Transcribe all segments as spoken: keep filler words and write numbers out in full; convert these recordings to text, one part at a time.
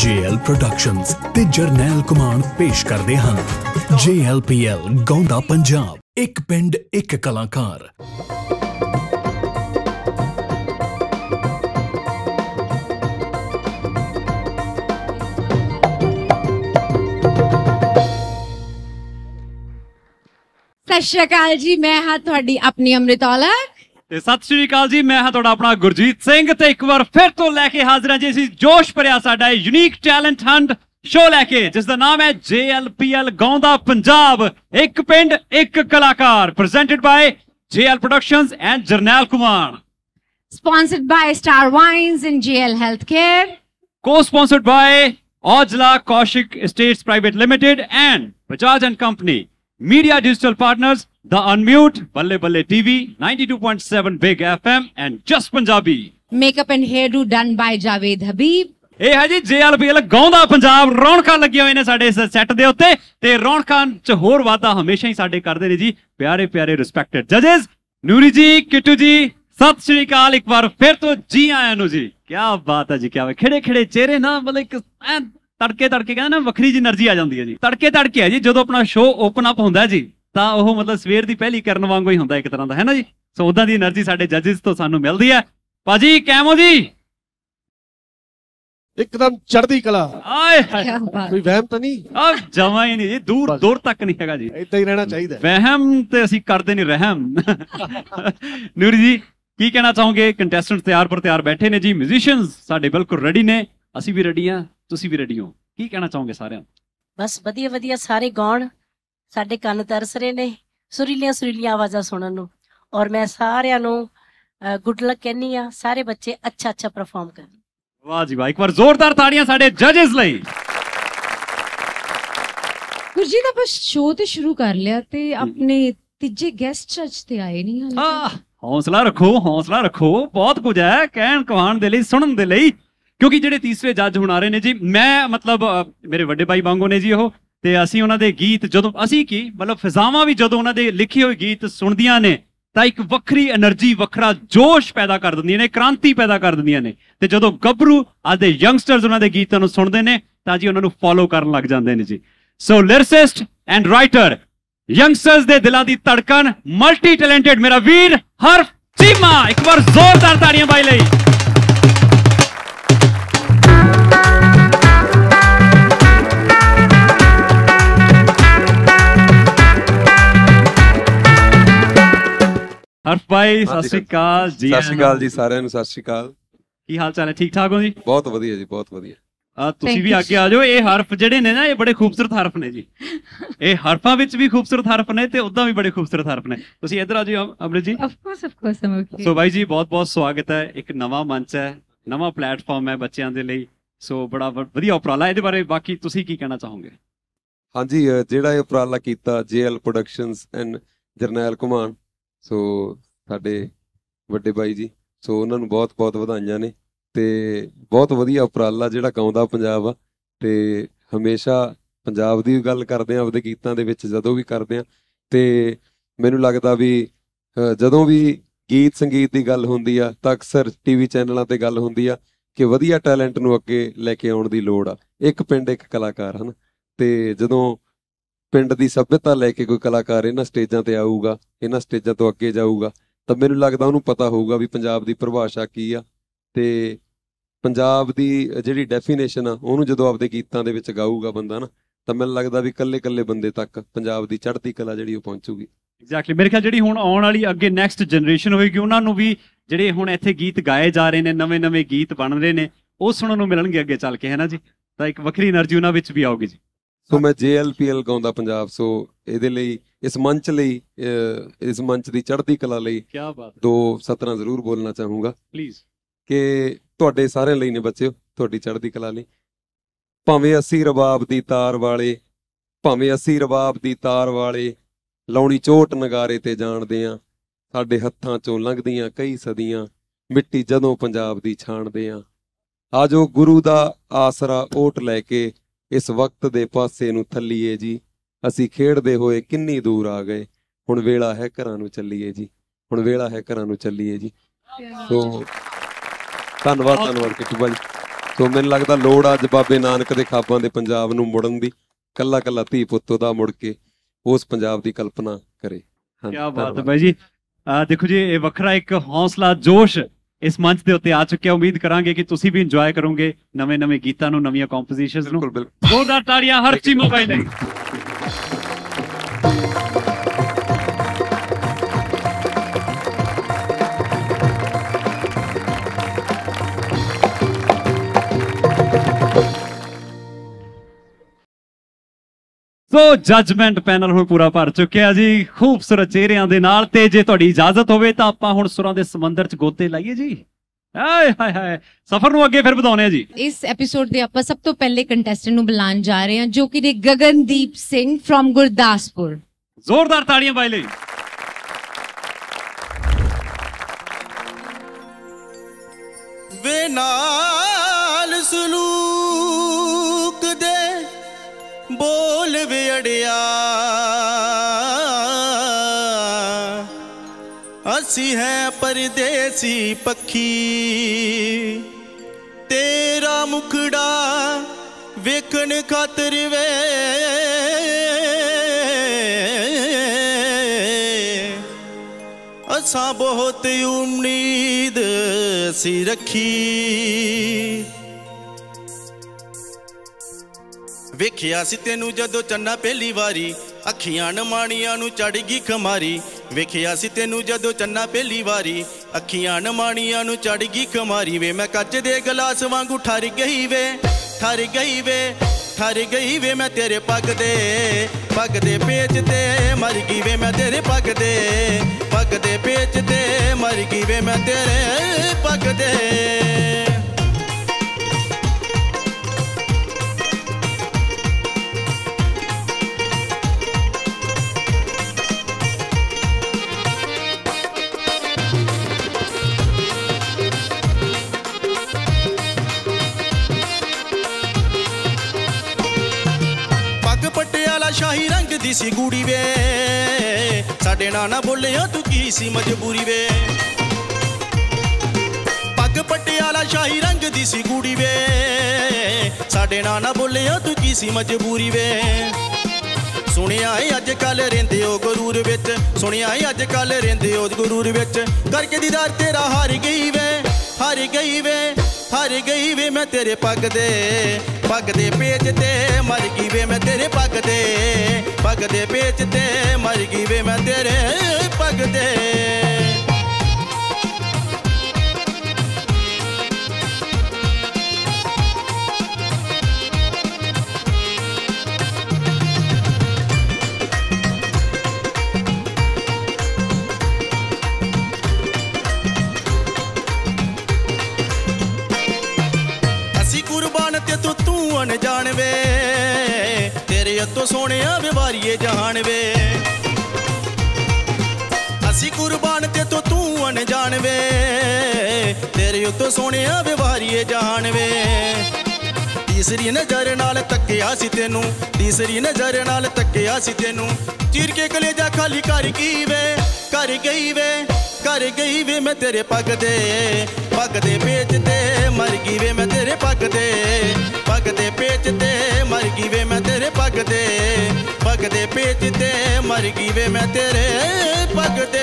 J L productions ते जरनैल कुमान पेश करते हैं J L P L Gaunda Punjab, एक पिंड एक कलाकार। सत श्री अकाल जी, मैं हाँ तुहाडी अपनी अमृत औलख। ਤੇ ਸਤਿ ਸ਼੍ਰੀ ਅਕਾਲ ਜੀ, ਮੈਂ ਹਾਂ ਤੁਹਾਡਾ ਆਪਣਾ ਗੁਰਜੀਤ ਸਿੰਘ ਤੇ ਇੱਕ ਵਾਰ ਫਿਰ ਤੋਂ ਲੈ ਕੇ ਹਾਜ਼ਰ ਹਾਂ ਜੀ ਅਸੀਂ ਜੋਸ਼ ਭਰਿਆ ਸਾਡਾ ਯੂਨੀਕ ਟੈਲੈਂਟ ਹੰਟ ਸ਼ੋਅ ਲੈ ਕੇ, ਜਿਸ ਦਾ ਨਾਮ ਹੈ ਜੇ L P L Gaunda Punjab, ਇੱਕ ਪਿੰਡ ਇੱਕ ਕਲਾਕਾਰ, presented by J L productions and Jarnail Kumar, sponsored by Star Wines and J L Healthcare, co-sponsored by Ojla Kaushik Estates Private Limited and Bajaj and Company, media digital partners The Unmute, Balle Balle T V, ninety-two point seven Big F M and Just Punjabi. makeup and hairdo done by Javed Habib. ਇਹ ਹੈ ਜੀ ਜੇ L P L Gaunda Punjab. ਰੌਣਕਾਂ ਲੱਗੀਆਂ ਹੋਏ ਨੇ ਸਾਡੇ ਇਸ ਸੈੱਟ ਦੇ ਉੱਤੇ ਤੇ ਰੌਣਕਾਂ ਚ ਹੋਰ ਵਾਧਾ ਹਮੇਸ਼ਾ ਹੀ ਸਾਡੇ ਕਰਦੇ ਨੇ ਜੀ ਪਿਆਰੇ ਪਿਆਰੇ ਰਿਸਪੈਕਟਡ ਜजेस ਨੂਰੀ ਜੀ, ਕਿੱਟੂ ਜੀ, ਸਤਿ ਸ਼੍ਰੀ ਅਕਾਲ ਇੱਕ ਵਾਰ ਫਿਰ ਤੋਂ ਜੀ ਆਇਆਂ ਨੂੰ ਜੀ। ਕੀ ਬਾਤ ਹੈ ਜੀ, ਕੀ ਖਿੜੇ ਖਿੜੇ ਚਿਹਰੇ ਨਾ, ਮਤਲਬ ਇੱਕ ਤੜਕੇ ਤੜਕੇ ਕਹਿੰਦੇ ਨਾ ਵੱਖਰੀ ਜੀ એનર્ਜੀ ਆ ਜਾਂਦੀ ਹੈ ਜੀ। ਤੜਕੇ ਤੜਕੇ ਹੈ ਜੀ ਜਦੋਂ ਆਪਣਾ ਸ਼ੋਅ ਓਪਨ ਅਪ ਹੁੰਦਾ ਜੀ ਤਾਂ ਉਹ ਮਤਲਬ ਸਵੇਰ ਦੀ ਪਹਿਲੀ ਕਰਨ ਵਾਂਗੂ ਹੀ ਹੁੰਦਾ ਇੱਕ ਤਰ੍ਹਾਂ ਦਾ, ਹੈ ਨਾ ਜੀ। ਸੋ ਉਦਾਂ ਦੀ એનર્ਜੀ ਸਾਡੇ ਜजेस ਤੋਂ ਸਾਨੂੰ ਮਿਲਦੀ ਹੈ। ਭਾਜੀ ਕੈਮੋ ਜੀ एकदम चढ़दी कला। आए कोई वहम तो नहीं? अब जमा ही नहीं जी, दूर दूर तक नहीं हैगा जी, इतना ही रहना चाहिए। वहम ते असी करते नहीं रहम। ਨੂਰੀ जी की कहना चाहोगे? कंटेस्टेंट तैयार पर तैयार बैठे ने जी, म्यूजिशियंस साडे बिल्कुल रेडी ने, असी भी रेडी हां, तुसी भी रेडी हो, की कहना चाहोगे सारे? बस वधिया वधिया सारे गाउण, साडे कंन तरस रहे ने सुरीलियां सुरीलियां आवाज़ां सुनन नूं, और मैं सारियां नूं गुड लक कहनी आ, सारे बच्चे अच्छा अच्छा परफॉर्म करन। वाह जी वाह, एक बार जोरदार ताड़ियां साडे जजेस ਲਈ। गुरजीत ਆਪਾਂ ਸ਼ੋਅ ਤੇ ਸ਼ੁਰੂ ਕਰ ਲਿਆ ਤੇ ਆਪਣੇ ਤੀਜੇ ਗੈਸਟ ਜੱਜ ਤੇ ਆਏ ਨਹੀਂ ਹਾਲੇ। ਹਾਂ, ਹੌਸਲਾ ਰੱਖੋ, ਹੌਸਲਾ ਰੱਖੋ, ਬਹੁਤ ਕੁਝ ਹੈ ਕਹਿਣ ਕਹਾਣ ਦੇ ਲਈ, ਸੁਣਨ ਦੇ ਲਈ, ਕਿਉਂਕਿ ਜਿਹੜੇ ਤੀਸਰੇ ਜੱਜ ਹੁਣ ਆ ਰਹੇ ਨੇ ਜੀ, ਮੈਂ ਮਤਲਬ ਮੇਰੇ ਵੱਡੇ ਭਾਈ ਵਾਂਗੂ ਨੇ ਜੀ ਉਹ, ਤੇ ਅਸੀਂ ਉਹਨਾਂ ਦੇ ਗੀਤ ਜਦੋਂ ਅਸੀਂ ਕੀ ਮਤਲਬ ਫਿਜ਼ਾਵਾਂ ਵੀ ਜਦੋਂ ਉਹਨਾਂ ਦੇ ਲਿਖੇ ਹੋਏ ਗੀਤ ਸੁਣਦੀਆਂ ਨੇ ਤਾਂ ਇੱਕ ਵੱਖਰੀ એનર્ਜੀ, ਵੱਖਰਾ ਜੋਸ਼ ਪੈਦਾ ਕਰ ਦਿੰਦੀਆਂ ਨੇ, ਕ੍ਰਾਂਤੀ ਪੈਦਾ ਕਰ ਦਿੰਦੀਆਂ ਨੇ। ਤੇ ਜਦੋਂ ਗੱਭਰੂ ਅੱਜ ਦੇ ਯੰਗਸਟਰਸ ਉਹਨਾਂ ਦੇ ਗੀਤਾਂ ਨੂੰ ਸੁਣਦੇ ਨੇ ਤਾਂ ਜੀ ਉਹਨਾਂ ਨੂੰ ਫੋਲੋ ਕਰਨ ਲੱਗ ਜਾਂਦੇ ਨੇ ਜੀ। So lyricist and writer, youngsters ਦੇ ਦਿਲਾਂ ਦੀ ਧੜਕਨ, ਮਲਟੀ ਟੈਲੈਂਟਡ ਮੇਰਾ ਵੀਰ ਹਰਫ ਚੀਮਾ, ਇੱਕ ਵਾਰ ਜ਼ੋਰਦਾਰ ਤਾੜੀਆਂ ਬਾਈ ਲਈ। ਹਰਫ ਭਾਈ ਸਤਿ ਸ਼੍ਰੀ ਅਕਾਲ ਜੀ। ਸਤਿ ਸ਼੍ਰੀ ਅਕਾਲ ਜੀ ਸਾਰਿਆਂ ਨੂੰ, ਸਤਿ ਸ਼੍ਰੀ ਅਕਾਲ। ਕੀ ਹਾਲ ਚਾਲ ਹੈ? ਠੀਕ ਠਾਕ ਹੋ ਜੀ? ਬਹੁਤ ਵਧੀਆ ਜੀ, ਬਹੁਤ ਵਧੀਆ। ਆ ਤੁਸੀਂ ਵੀ ਅੱਗੇ ਆ ਜਾਓ। ਇਹ ਹਰਫ ਜਿਹੜੇ ਨੇ ਨਾ, ਇਹ ਬੜੇ ਖੂਬਸੂਰਤ ਹਰਫ ਨੇ ਜੀ। ਇਹ ਹਰਫਾਂ ਵਿੱਚ ਵੀ ਖੂਬਸੂਰਤ ਹਰਫ ਨੇ ਤੇ ਉਦਾਂ ਵੀ ਬੜੇ ਖੂਬਸੂਰਤ ਹਰਫ ਨੇ। ਤੁਸੀਂ ਇੱਧਰ ਆ ਜਾਓ Amrit ji. Of course of course ਆਮ ਓਕੇ। ਸੋ ਬਾਈ ਜੀ ਬਹੁਤ ਬਹੁਤ ਸਵਾਗਤ ਹੈ। ਇੱਕ ਨਵਾਂ ਮੰਚ ਹੈ, ਨਵਾਂ ਪਲੇਟਫਾਰਮ ਹੈ ਬੱਚਿਆਂ ਦੇ ਲਈ, ਸੋ ਬੜਾ ਵਧੀਆ ਉਪਰਾਲਾ। ਇਹਦੇ ਬਾਰੇ ਬਾਕੀ ਤੁਸੀਂ ਕੀ ਕਹਿਣਾ ਚਾਹੋਗੇ? ਹਾਂਜੀ, ਜਿਹੜਾ ਇਹ ਉਪਰਾਲਾ ਕੀਤਾ J L productions and Jarnail Kumar, so ਸਾਡੇ ਵੱਡੇ ਬਾਈ ਜੀ, ਸੋ ਉਹਨਾਂ ਨੂੰ ਬਹੁਤ ਬਹੁਤ ਵਧਾਈਆਂ ਨੇ। ਤੇ ਬਹੁਤ ਵਧੀਆ ਉਪਰਾਲਾ ਜਿਹੜਾ ਗਾਉਂਦਾ ਪੰਜਾਬ ਆ, ਤੇ ਹਮੇਸ਼ਾ ਪੰਜਾਬ ਦੀ ਗੱਲ ਕਰਦੇ ਆ ਆਪਦੇ ਗੀਤਾਂ ਦੇ ਵਿੱਚ, ਜਦੋਂ ਵੀ ਕਰਦੇ ਆ। ਤੇ ਮੈਨੂੰ ਲੱਗਦਾ ਵੀ ਜਦੋਂ ਵੀ ਗੀਤ ਸੰਗੀਤ ਦੀ ਗੱਲ ਹੁੰਦੀ ਆ ਤਾਂ ਅਕਸਰ ਟੀਵੀ ਚੈਨਲਾਂ ਤੇ ਗੱਲ ਹੁੰਦੀ ਆ ਕਿ ਵਧੀਆ ਟੈਲੈਂਟ ਨੂੰ ਅੱਗੇ ਲੈ ਕੇ ਆਉਣ ਦੀ ਲੋੜ ਆ, ਇੱਕ ਪਿੰਡ ਇੱਕ ਕਲਾਕਾਰ, ਹਨ। ਤੇ ਜਦੋਂ ਪਿੰਡ ਦੀ ਸੱਭਿਅਤਾ ਲੈ ਕੇ ਕੋਈ ਕਲਾਕਾਰ ਇਹਨਾਂ ਸਟੇਜਾਂ ਤੇ ਆਊਗਾ, ਇਹਨਾਂ ਸਟੇਜਾਂ ਤੋਂ ਅੱਗੇ ਜਾਊਗਾ, ਤਾਂ ਮੈਨੂੰ ਲੱਗਦਾ ਉਹਨੂੰ ਪਤਾ ਹੋਊਗਾ ਵੀ ਪੰਜਾਬ ਦੀ ਪਰਿਭਾਸ਼ਾ ਕੀ ਆ, ਤੇ ਪੰਜਾਬ ਦੀ ਜਿਹੜੀ ਡੈਫੀਨੇਸ਼ਨ ਆ ਉਹਨੂੰ ਜਦੋਂ ਆਪਦੇ ਗੀਤਾਂ ਦੇ ਵਿੱਚ ਗਾਊਗਾ ਬੰਦਾ ਨਾ, ਤਾਂ ਮੈਨੂੰ ਲੱਗਦਾ ਵੀ ਇਕੱਲੇ ਇਕੱਲੇ ਬੰਦੇ ਤੱਕ ਪੰਜਾਬ ਦੀ ਚੜ੍ਹਦੀ ਕਲਾ ਜਿਹੜੀ ਉਹ ਪਹੁੰਚੂਗੀ। ਐਗਜ਼ੈਕਟਲੀ, ਮੇਰੇ ਖਿਆਲ ਜਿਹੜੀ ਹੁਣ ਆਉਣ ਵਾਲੀ ਅੱਗੇ ਨੈਕਸਟ ਜਨਰੇਸ਼ਨ ਹੋਏਗੀ, ਉਹਨਾਂ ਨੂੰ ਵੀ ਜਿਹੜੇ ਹੁਣ ਇੱਥੇ ਗੀਤ ਗਾਏ ਜਾ ਰਹੇ ਨੇ, ਨਵੇਂ ਨਵੇਂ ਗੀਤ ਬਣ ਰਹੇ ਨੇ, ਉਹ ਸੁਣਨ ਨੂੰ ਮਿਲਣਗੇ ਅੱਗੇ ਚੱਲ ਕੇ, ਹੈ ਨਾ ਜੀ। ਤਾਂ ਇੱਕ ਵੱਖਰੀ એનર્ਜੀ ਉਹਨਾਂ ਵਿੱਚ ਵੀ ਆਊਗੀ ਜੀ। ਸੋ ਮੈਂ ਜੇ L P L Gaunda Punjab, ਸੋ ਇਹਦੇ ਲਈ, ਇਸ ਮੰਚ ਲਈ, ਇਸ ਮੰਚ ਦੀ ਚੜ੍ਹਦੀ ਕਲਾ ਲਈ ਕੀ ਬਾਤ, ਦੋ ਸਤਰਾਂ ਜ਼ਰੂਰ ਬੋਲਣਾ ਚਾਹੂੰਗਾ ਪਲੀਜ਼। ਕਿ ਤੁਹਾਡੇ ਸਾਰਿਆਂ ਲਈ ਨੇ ਬੱਚਿਓ, ਤੁਹਾਡੀ ਚੜ੍ਹਦੀ ਕਲਾ ਲਈ। ਭਾਵੇਂ ਅਸੀਂ ਰਬਾਬ ਦੀ ਤਾਰ ਵਾਲੇ, ਭਾਵੇਂ ਅਸੀਂ ਰਬਾਬ ਦੀ ਤਾਰ ਵਾਲੇ, ਲਾਉਣੀ ਚੋਟ ਨਗਾਰੇ ਤੇ ਜਾਣਦੇ ਆਂ, ਸਾਡੇ ਹੱਥਾਂ ਚੋਂ ਲੰਘਦੀਆਂ ਕਈ ਸਦੀਆਂ, ਮਿੱਟੀ ਜਦੋਂ ਪੰਜਾਬ ਦੀ ਛਾਣਦੇ ਆਂ। ਆਜੋ ਗੁਰੂ ਦਾ ਆਸਰਾ ਓਟ ਲੈ ਕੇ ਇਸ ਵਕਤ ਦੇ ਪਾਸੇ ਨੂੰ ਥੱਲੀਏ ਜੀ, ਅਸੀਂ ਖੇਡਦੇ ਹੋਏ ਕਿੰਨੀ ਦੂਰ ਆ ਗਏ, ਹੁਣ ਵੇਲਾ ਹੈ ਘਰਾਂ ਨੂੰ ਚੱਲੀਏ ਜੀ, ਹੁਣ ਵੇਲਾ ਹੈ ਘਰਾਂ ਨੂੰ ਚੱਲੀਏ ਜੀ। ਸੋ ਧੰਨਵਾਦ, ਧੰਨਵਾਦ ਕਿੱਟੂ ਭਾਈ। ਸੋ ਮੈਨੂੰ ਲੱਗਦਾ ਲੋੜ ਅੱਜ ਬਾਬੇ ਨਾਨਕ ਦੇ ਖਾਬਾਂ ਦੇ ਪੰਜਾਬ ਨੂੰ ਮੁੜਨ ਦੀ, ਕੱਲਾ ਕੱਲਾ ਧੀ ਪੁੱਤ ਉਹਦਾ ਮੁੜ ਕੇ ਉਸ ਪੰਜਾਬ ਦੀ ਕਲਪਨਾ ਕਰੇ। ਕੀ ਬਾਤ ਹੈ ਬਾਈ ਜੀ। ਦੇਖੋ ਜੀ, ਇਹ ਵੱਖਰਾ ਇੱਕ ਹੌਸਲਾ ਜੋਸ਼ ਇਸ ਮੰਚ ਦੇ ਉੱਤੇ ਆ ਚੁੱਕਿਆ। ਉਮੀਦ ਕਰਾਂਗੇ ਕਿ ਤੁਸੀਂ ਵੀ ਇੰਜੋਏ ਕਰੋਗੇ ਨਵੇਂ ਨਵੇਂ ਗੀਤਾਂ ਨੂੰ, ਨਵੀਆਂ ਕੰਪੋਜੀਸ਼ਨਸ ਨੂੰ। ਜ਼ੋਰਦਾਰ ਤਾੜੀਆਂ ਹਰ ਚੀਮੋ ਬਾਈ ਲਈ। ਸੋ ਜੱਜਮੈਂਟ ਪੈਨਲ ਹੁਣ ਪੂਰਾ ਭਰ ਚੁੱਕਿਆ ਜੀ ਖੂਬਸੂਰਤ ਚਿਹਰਿਆਂ ਦੇ ਨਾਲ, ਤੇ ਜੇ ਤੁਹਾਡੀ ਇਜਾਜ਼ਤ ਹੋਵੇ ਤਾਂ ਆਪਾਂ ਹੁਣ ਸੁਰਾਂ ਦੇ ਸਮੁੰਦਰ 'ਚ ਗੋਤੇ ਲਾਈਏ ਜੀ। ਹਾਏ ਹਾਏ ਹਾਏ, ਸਫ਼ਰ ਨੂੰ ਅੱਗੇ ਫਿਰ ਵਧਾਉਣੇ ਆ ਜੀ। ਇਸ ਐਪੀਸੋਡ ਦੇ ਆਪਾਂ ਸਭ ਤੋਂ ਪਹਿਲੇ ਕੰਟੈਸਟੈਂਟ ਨੂੰ ਬੁਲਾਉਣ ਜਾ ਰਹੇ ਹਾਂ, ਜੋ ਕਿ ਨੇ ਗਗਨਦੀਪ ਸਿੰਘ ਫਰੋਮ ਗੁਰਦਾਸਪੁਰ। ਜ਼ੋਰਦਾਰ ਤਾੜੀਆਂ ਬਾਈ ਲਈ। ਵੇ ਨਾਲ ਸਲੂਕ ਦੇ ਬੋਲ ਵੇ ਅੜਿਆ, ਅਸੀਂ ਹੈ ਪਰਦੇਸੀ ਪੱਖੀ, ਤੇਰਾ ਮੁਖੜਾ ਵੇਖਣ ਖਾਤਰ ਵੇ ਅਸਾਂ ਬਹੁਤ ਉਮੀਦ ਸੀ ਰੱਖੀ। ਵੇਖਿਆ ਸੀ ਤੈਨੂੰ ਜਦੋਂ ਚੰਨਾ ਪਹਿਲੀ ਵਾਰੀ, ਅੱਖੀਆਂ ਨਮਾਣੀਆਂ ਨੂੰ ਚੜ ਗਈ ਖਮਾਰੀ। ਵੇਖਿਆ ਸੀ ਤੈਨੂੰ ਜਦੋਂ ਚੰਨਾ ਪਹਿਲੀ ਵਾਰੀ, ਅੱਖੀਆਂ ਨਮਾਣੀਆਂ ਨੂੰ ਚੜ ਗਈ ਖਮਾਰੀ। ਵੇ ਮੈਂ ਕੱਚ ਦੇ ਗਲਾਸ ਵਾਂਗੂ ਠਰ ਗਈ ਵੇ, ਠਰ ਗਈ ਵੇ, ਠਰ ਗਈ ਵੇ ਮੈਂ ਤੇਰੇ ਪੱਗ ਦੇ, ਪੱਗ ਦੇ ਪੇਚ ਤੇ ਮਰ ਗਈ ਵੇ ਮੈਂ ਤੇਰੇ ਪੱਗ ਦੇ, ਪੱਗ ਦੇ ਪੇਚ ਤੇ ਮਰ ਗਈ ਵੇ ਮੈਂ ਤੇਰੇ ਪੱਗ ਦੇ। ਸ਼ਾਹੀ ਰੰਗ ਦੀ ਸੀ ਗੂੜੀ ਵੇ, ਸਾਡੇ ਨਾਲ ਨਾ ਬੋਲਿਆ ਤੂੰ ਕੀ ਸੀ ਮਜਬੂਰੀ ਵੇ। ਪੱਗ ਪਟਿਆਲਾ ਸ਼ਾਹੀ ਰੰਗ ਦੀ ਸੀ ਗੂੜੀ ਵੇ, ਸਾਡੇ ਨਾਲ ਨਾ ਬੋਲਿਆ ਤੂੰ ਕੀ ਸੀ ਮਜਬੂਰੀ ਵੇ। ਸੁਣਿਆ ਏ ਅੱਜ ਕੱਲ ਰਹਿੰਦੇ ਹੋ ਗੁਰੂਰ ਵਿੱਚ, ਸੁਣਿਆ ਏ ਅੱਜ ਕੱਲ ਰਹਿੰਦੇ ਹੋ ਗੁਰੂਰ ਵਿੱਚ, ਕਰਕੇ ਦੀਦਾਰ ਤੇਰਾ ਹਾਰ ਗਈ ਵੇ, ਹਾਰ ਗਈ ਵੇ, ਹਾਰ ਗਈ ਵੇ ਮੈਂ ਤੇਰੇ ਪੱਗ ਦੇ, ਪੱਗ ਦੇ ਪੇਚ ਤੇ ਮਰ ਗਈ ਵੇ ਮੈਂ ਤੇਰੇ ਪੱਗ ਦੇ, ਪੱਗ ਦੇ ਪੇਚ ਤੇ ਮਰ ਗਈ ਵੇ ਮੈਂ ਤੇਰੇ ਪੱਗ ਦੇ। ਅਣਜਾਣ ਵੇ ਤੇਰੇ ਅੱਤੋਂ ਸੋਹਣਿਆ ਵੇ ਵਾਰੀਏ ਜਹਾਨ ਵੇ, ਅਸੀਂ ਕੁਰਬਾਨ ਤੇ ਤੋਂ ਤੂੰ ਅਣਜਾਣ ਵੇ ਤੇਰੇ ਉੱਤੋਂ ਸੋਹਣਿਆ ਵੇ ਵਾਰੀਏ ਜਹਾਨ ਵੇ। ਤੀਸਰੀ ਨਜ਼ਰ ਨਾਲ ਤੱਕਿਆ ਸੀ ਤੈਨੂੰ, ਤੀਸਰੀ ਨਜ਼ਰ ਨਾਲ ਤੱਕਿਆ ਸੀ ਤੈਨੂੰ, ਚੀਰ ਕੇ ਕਲੇਜਾ ਖਾਲੀ ਕਰ ਗਈ ਵੇ, ਕਰ ਗਈ ਵੇ, ਕਰ ਗਈ ਵੇ ਮੈਂ ਤੇਰੇ ਪੱਗ ਦੇ, ਪੱਗ ਦੇ ਪੇਚ ਤੇ ਮਰ ਗਈ ਵੇ ਮੈਂ ਤੇਰੇ ਪੱਗ ਦੇ, ਪੱਗ ਦੇ ਪੇਚ ਤੇ ਮਰ ਗਈ ਵੇ ਮੈਂ ਤੇਰੇ ਪੱਗ ਦੇ, ਪੱਗ ਦੇ ਪੇਚ ਤੇ ਮਰ ਗਈ ਵੇ ਮੈਂ ਤੇਰੇ ਪੱਗ ਦੇ।